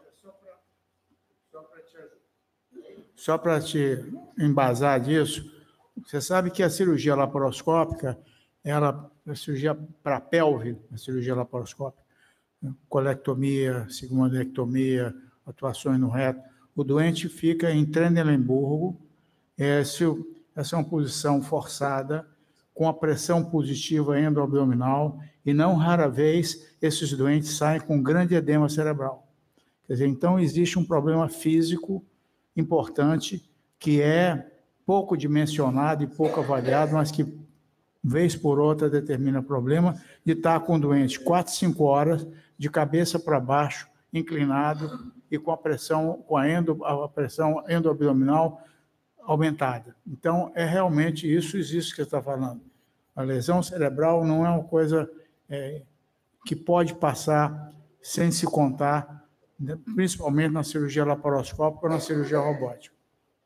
Só para te embasar disso, você sabe que a cirurgia laparoscópica, ela, a cirurgia para a pelve, a cirurgia laparoscópica, colectomia, sigmoidectomia, atuações no reto, o doente fica em Trendelenburgo, essa é uma posição forçada, com a pressão positiva endoabdominal, e não rara vez esses doentes saem com grande edema cerebral. Quer dizer, então existe um problema físico importante, que é pouco dimensionado e pouco avaliado, mas que, vez por outra, determina problema de estar com o doente quatro, cinco horas, de cabeça para baixo, inclinado, e com a pressão, com a, endo, a pressão endoabdominal aumentada. Então, é realmente isso, existe que você está falando. A lesão cerebral não é uma coisa é, que pode passar sem se contar, né, principalmente na cirurgia laparoscópica ou na cirurgia robótica.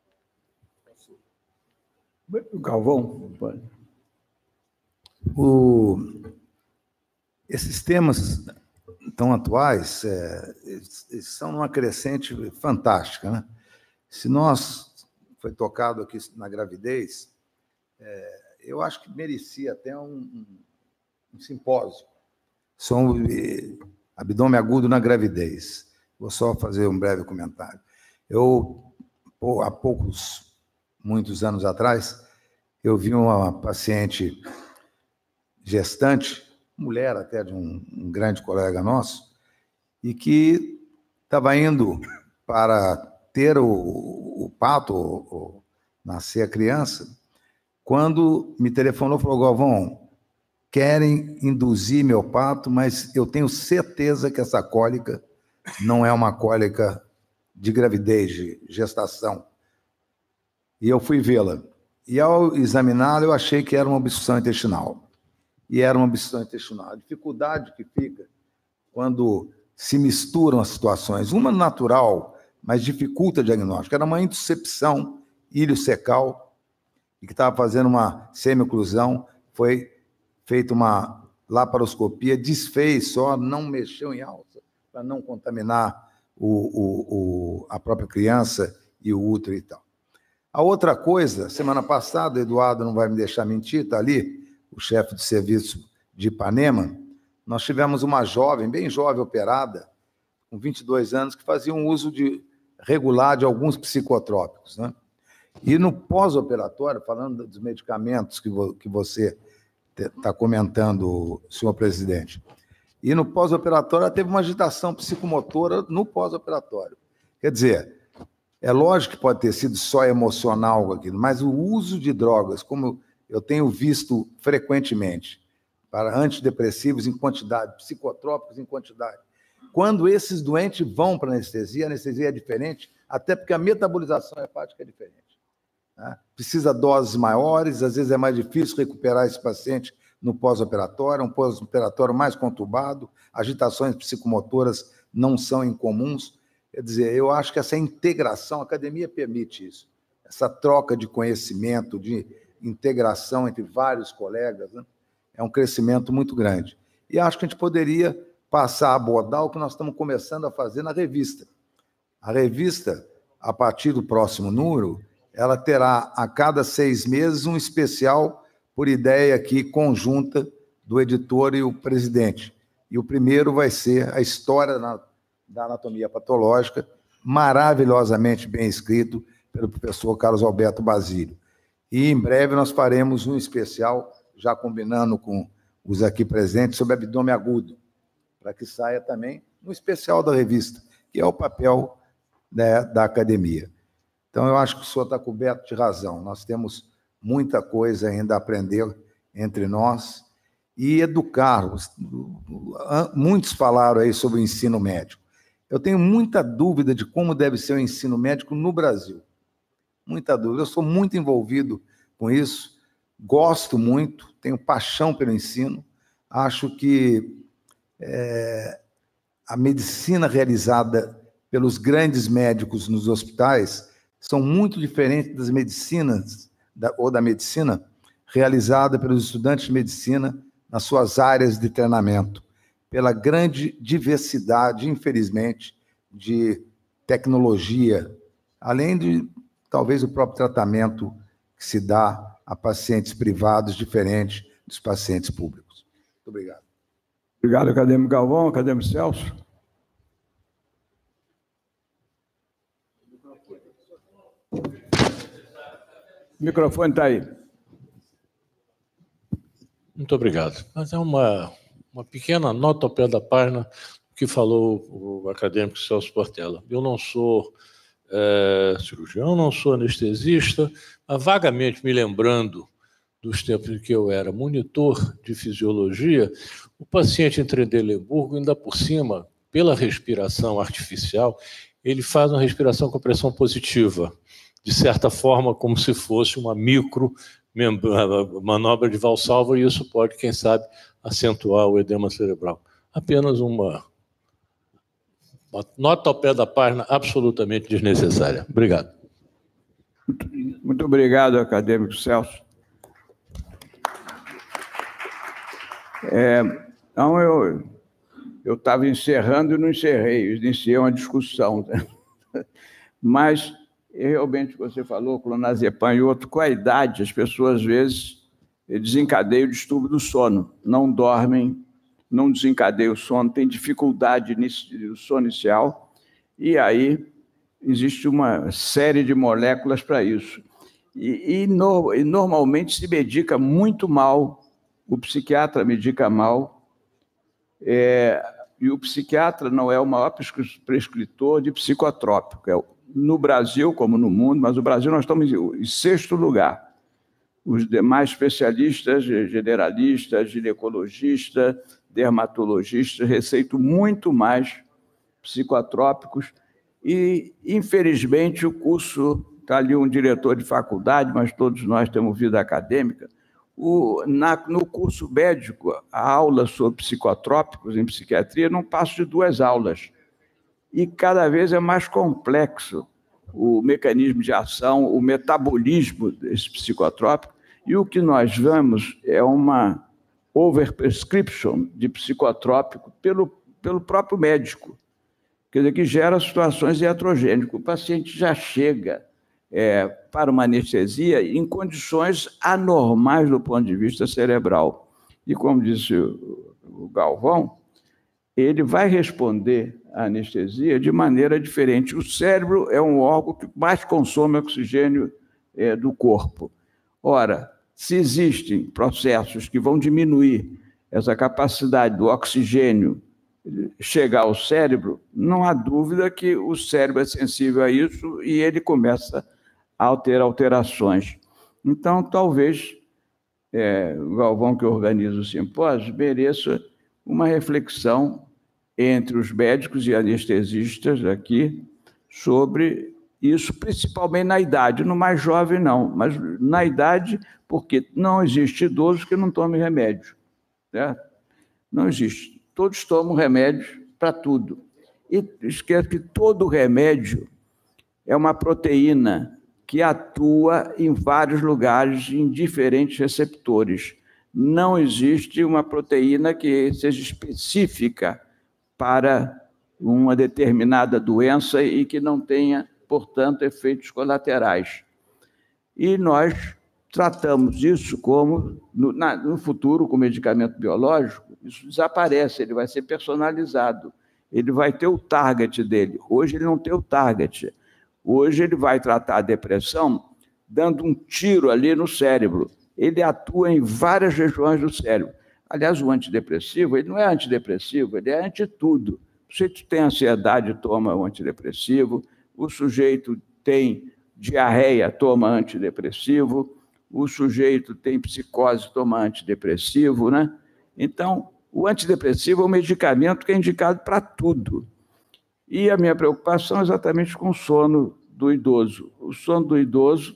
Galvão, pode. O, esses temas tão atuais é, eles, eles são numa crescente fantástica, né? Se nós foi tocado aqui na gravidez, é, eu acho que merecia até um, um, um simpósio sobre abdômen agudo na gravidez. Vou só fazer um breve comentário. Eu, há poucos, muitos anos atrás, eu vi uma paciente gestante, mulher até de um, um grande colega nosso, e que estava indo para ter o, o pato, o, o, nascer a criança, quando me telefonou e falou: Galvão, querem induzir meu parto, mas eu tenho certeza que essa cólica não é uma cólica de gravidez, de gestação. E eu fui vê-la. E ao examiná-la, eu achei que era uma obstrução intestinal. E era uma obstrução intestinal. A dificuldade que fica quando se misturam as situações, uma natural, mas dificulta o diagnóstico. Era uma intuscepção iliocecal, e que estava fazendo uma semi-oclusão, foi feita uma laparoscopia, desfez só, não mexeu em alça, para não contaminar o, o, o, a própria criança e o útero e tal. A outra coisa, semana passada, o Eduardo não vai me deixar mentir, está ali, o chefe de serviço de Ipanema, nós tivemos uma jovem, bem jovem, operada, com vinte e dois anos, que fazia um uso de, regular de alguns psicotrópicos, né? E no pós-operatório, falando dos medicamentos que, vo, que você está comentando, senhor presidente, e no pós-operatório ela teve uma agitação psicomotora no pós-operatório. Quer dizer, é lógico que pode ter sido só emocional aquilo, mas o uso de drogas, como eu tenho visto frequentemente, para antidepressivos em quantidade, psicotrópicos em quantidade, quando esses doentes vão para a anestesia, a anestesia é diferente, até porque a metabolização hepática é diferente. Né? Precisa doses maiores, às vezes é mais difícil recuperar esse paciente no pós-operatório, um pós-operatório mais conturbado, agitações psicomotoras não são incomuns. Quer dizer, eu acho que essa integração, a academia permite isso, essa troca de conhecimento, de integração entre vários colegas, né? É um crescimento muito grande. E acho que a gente poderia passar a abordar o que nós estamos começando a fazer na revista. A revista, a partir do próximo número, ela terá a cada seis meses um especial por ideia aqui conjunta do editor e o presidente. E o primeiro vai ser a história da anatomia patológica, maravilhosamente bem escrito pelo professor Carlos Alberto Basílio. E em breve nós faremos um especial, já combinando com os aqui presentes, sobre abdômen agudo, para que saia também no especial da revista, que é o papel, né, da academia. Então, eu acho que o senhor está coberto de razão. Nós temos muita coisa ainda a aprender entre nós e educar. Muitos falaram aí sobre o ensino médico. Eu tenho muita dúvida de como deve ser o ensino médico no Brasil. Muita dúvida. Eu sou muito envolvido com isso, gosto muito, tenho paixão pelo ensino. Acho que é, a medicina realizada pelos grandes médicos nos hospitais são muito diferentes das medicinas, da, ou da medicina realizada pelos estudantes de medicina nas suas áreas de treinamento, pela grande diversidade, infelizmente, de tecnologia, além de, talvez, o próprio tratamento que se dá a pacientes privados, diferente dos pacientes públicos. Muito obrigado. Obrigado, acadêmico Galvão. Acadêmico Celso. O microfone está aí. Muito obrigado. Mas é uma, uma pequena nota ao pé da página que falou o acadêmico Celso Portela. Eu não sou é, cirurgião, não sou anestesista, mas vagamente me lembrando dos tempos em que eu era monitor de fisiologia, o paciente em Trendelenburgo, ainda por cima, pela respiração artificial, ele faz uma respiração com pressão positiva. de certa forma, como se fosse uma micro manobra de valsalva, e isso pode, quem sabe, acentuar o edema cerebral. Apenas uma, uma nota ao pé da página absolutamente desnecessária. Obrigado. Muito obrigado, acadêmico Celso. É, então, eu eu estava encerrando e não encerrei, eu iniciei uma discussão. Né? Mas, realmente, você falou, clonazepam e outro, com a idade, as pessoas, às vezes, desencadeiam o distúrbio do sono, não dormem, não desencadeiam o sono, tem dificuldade no sono inicial, e aí existe uma série de moléculas para isso. E, e, no, e normalmente se medica muito mal, o psiquiatra medica mal, é, e o psiquiatra não é o maior prescritor de psicotrópico, é no Brasil como no mundo, mas no Brasil nós estamos em sexto lugar. Os demais especialistas, generalistas, ginecologistas, dermatologistas, receitam muito mais psicotrópicos e, infelizmente, o curso, está ali um diretor de faculdade, mas todos nós temos vida acadêmica, o, na, no curso médico, a aula sobre psicotrópicos em psiquiatria não passa de duas aulas. E cada vez é mais complexo o mecanismo de ação, o metabolismo desse psicotrópico, e o que nós vemos é uma overprescription de psicotrópico pelo, pelo próprio médico, quer dizer, que gera situações iatrogênicas. O paciente já chega é, para uma anestesia em condições anormais do ponto de vista cerebral. E, como disse o, o Galvão, ele vai responder à anestesia de maneira diferente. O cérebro é um órgão que mais consome oxigênio é, do corpo. Ora, se existem processos que vão diminuir essa capacidade do oxigênio chegar ao cérebro, não há dúvida que o cérebro é sensível a isso e ele começa a ter alterações. Então, talvez é, o Galvão, que organiza o simpósio, mereça uma reflexão entre os médicos e anestesistas aqui sobre isso, principalmente na idade, no mais jovem não, mas na idade, porque não existe idoso que não tome remédio, certo? Não existe. Todos tomam remédio para tudo. E esquece que todo remédio é uma proteína que atua em vários lugares, em diferentes receptores. Não existe uma proteína que seja específica para uma determinada doença e que não tenha, portanto, efeitos colaterais. E nós tratamos isso como, no, na, no futuro, com medicamento biológico, isso desaparece, ele vai ser personalizado, ele vai ter o target dele. Hoje ele não tem o target. Hoje ele vai tratar a depressão dando um tiro ali no cérebro. Ele atua em várias regiões do cérebro. Aliás, o antidepressivo, ele não é antidepressivo, ele é anti-tudo. O sujeito tem ansiedade, toma o antidepressivo, o sujeito tem diarreia, toma antidepressivo, o sujeito tem psicose, toma antidepressivo, né? Então, o antidepressivo é um medicamento que é indicado para tudo. E a minha preocupação é exatamente com o sono do idoso. O sono do idoso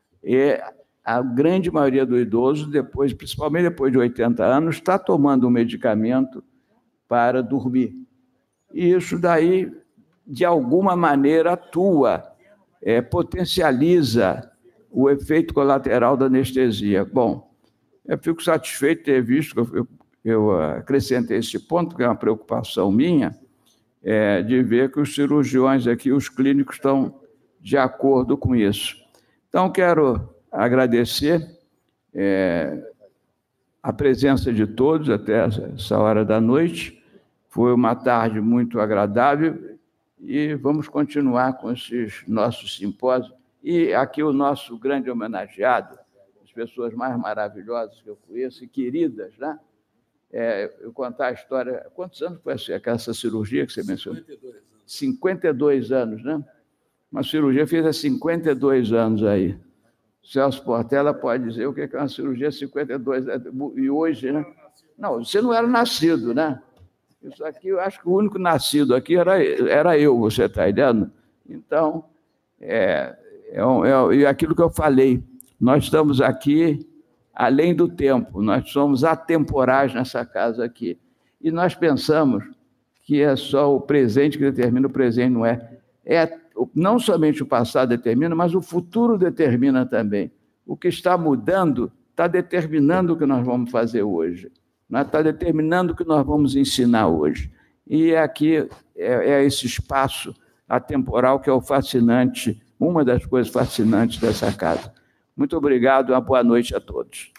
é a grande maioria do idoso, depois, principalmente depois de oitenta anos, está tomando um medicamento para dormir. E isso daí, de alguma maneira, atua, é, potencializa o efeito colateral da anestesia. Bom, eu fico satisfeito de ter visto, eu, eu, eu acrescentei esse ponto, que é uma preocupação minha, é, de ver que os cirurgiões aqui, os clínicos, estão de acordo com isso. Então, quero agradecer é, a presença de todos até essa hora da noite. Foi uma tarde muito agradável e vamos continuar com esses nossos simpósios. E aqui o nosso grande homenageado, as pessoas mais maravilhosas que eu conheço e queridas, né? É, eu contar a história... Quantos anos foi essa cirurgia que você mencionou? cinquenta e dois anos. cinquenta e dois anos, né? Uma cirurgia feita há cinquenta e dois anos aí. Celso Portela pode dizer o que é uma cirurgia cinquenta e dois anos. E hoje, né? Não, você não era nascido, né? Isso aqui, eu acho que o único nascido aqui era, era eu, você está entendendo? Então, é, é, é, é aquilo que eu falei, nós estamos aqui além do tempo, nós somos atemporais nessa casa aqui. E nós pensamos que é só o presente que determina, o presente não é. É não somente o passado determina, mas o futuro determina também. O que está mudando está determinando o que nós vamos fazer hoje, está determinando o que nós vamos ensinar hoje. E aqui é, é esse espaço atemporal que é o fascinante, uma das coisas fascinantes dessa casa. Muito obrigado, uma boa noite a todos.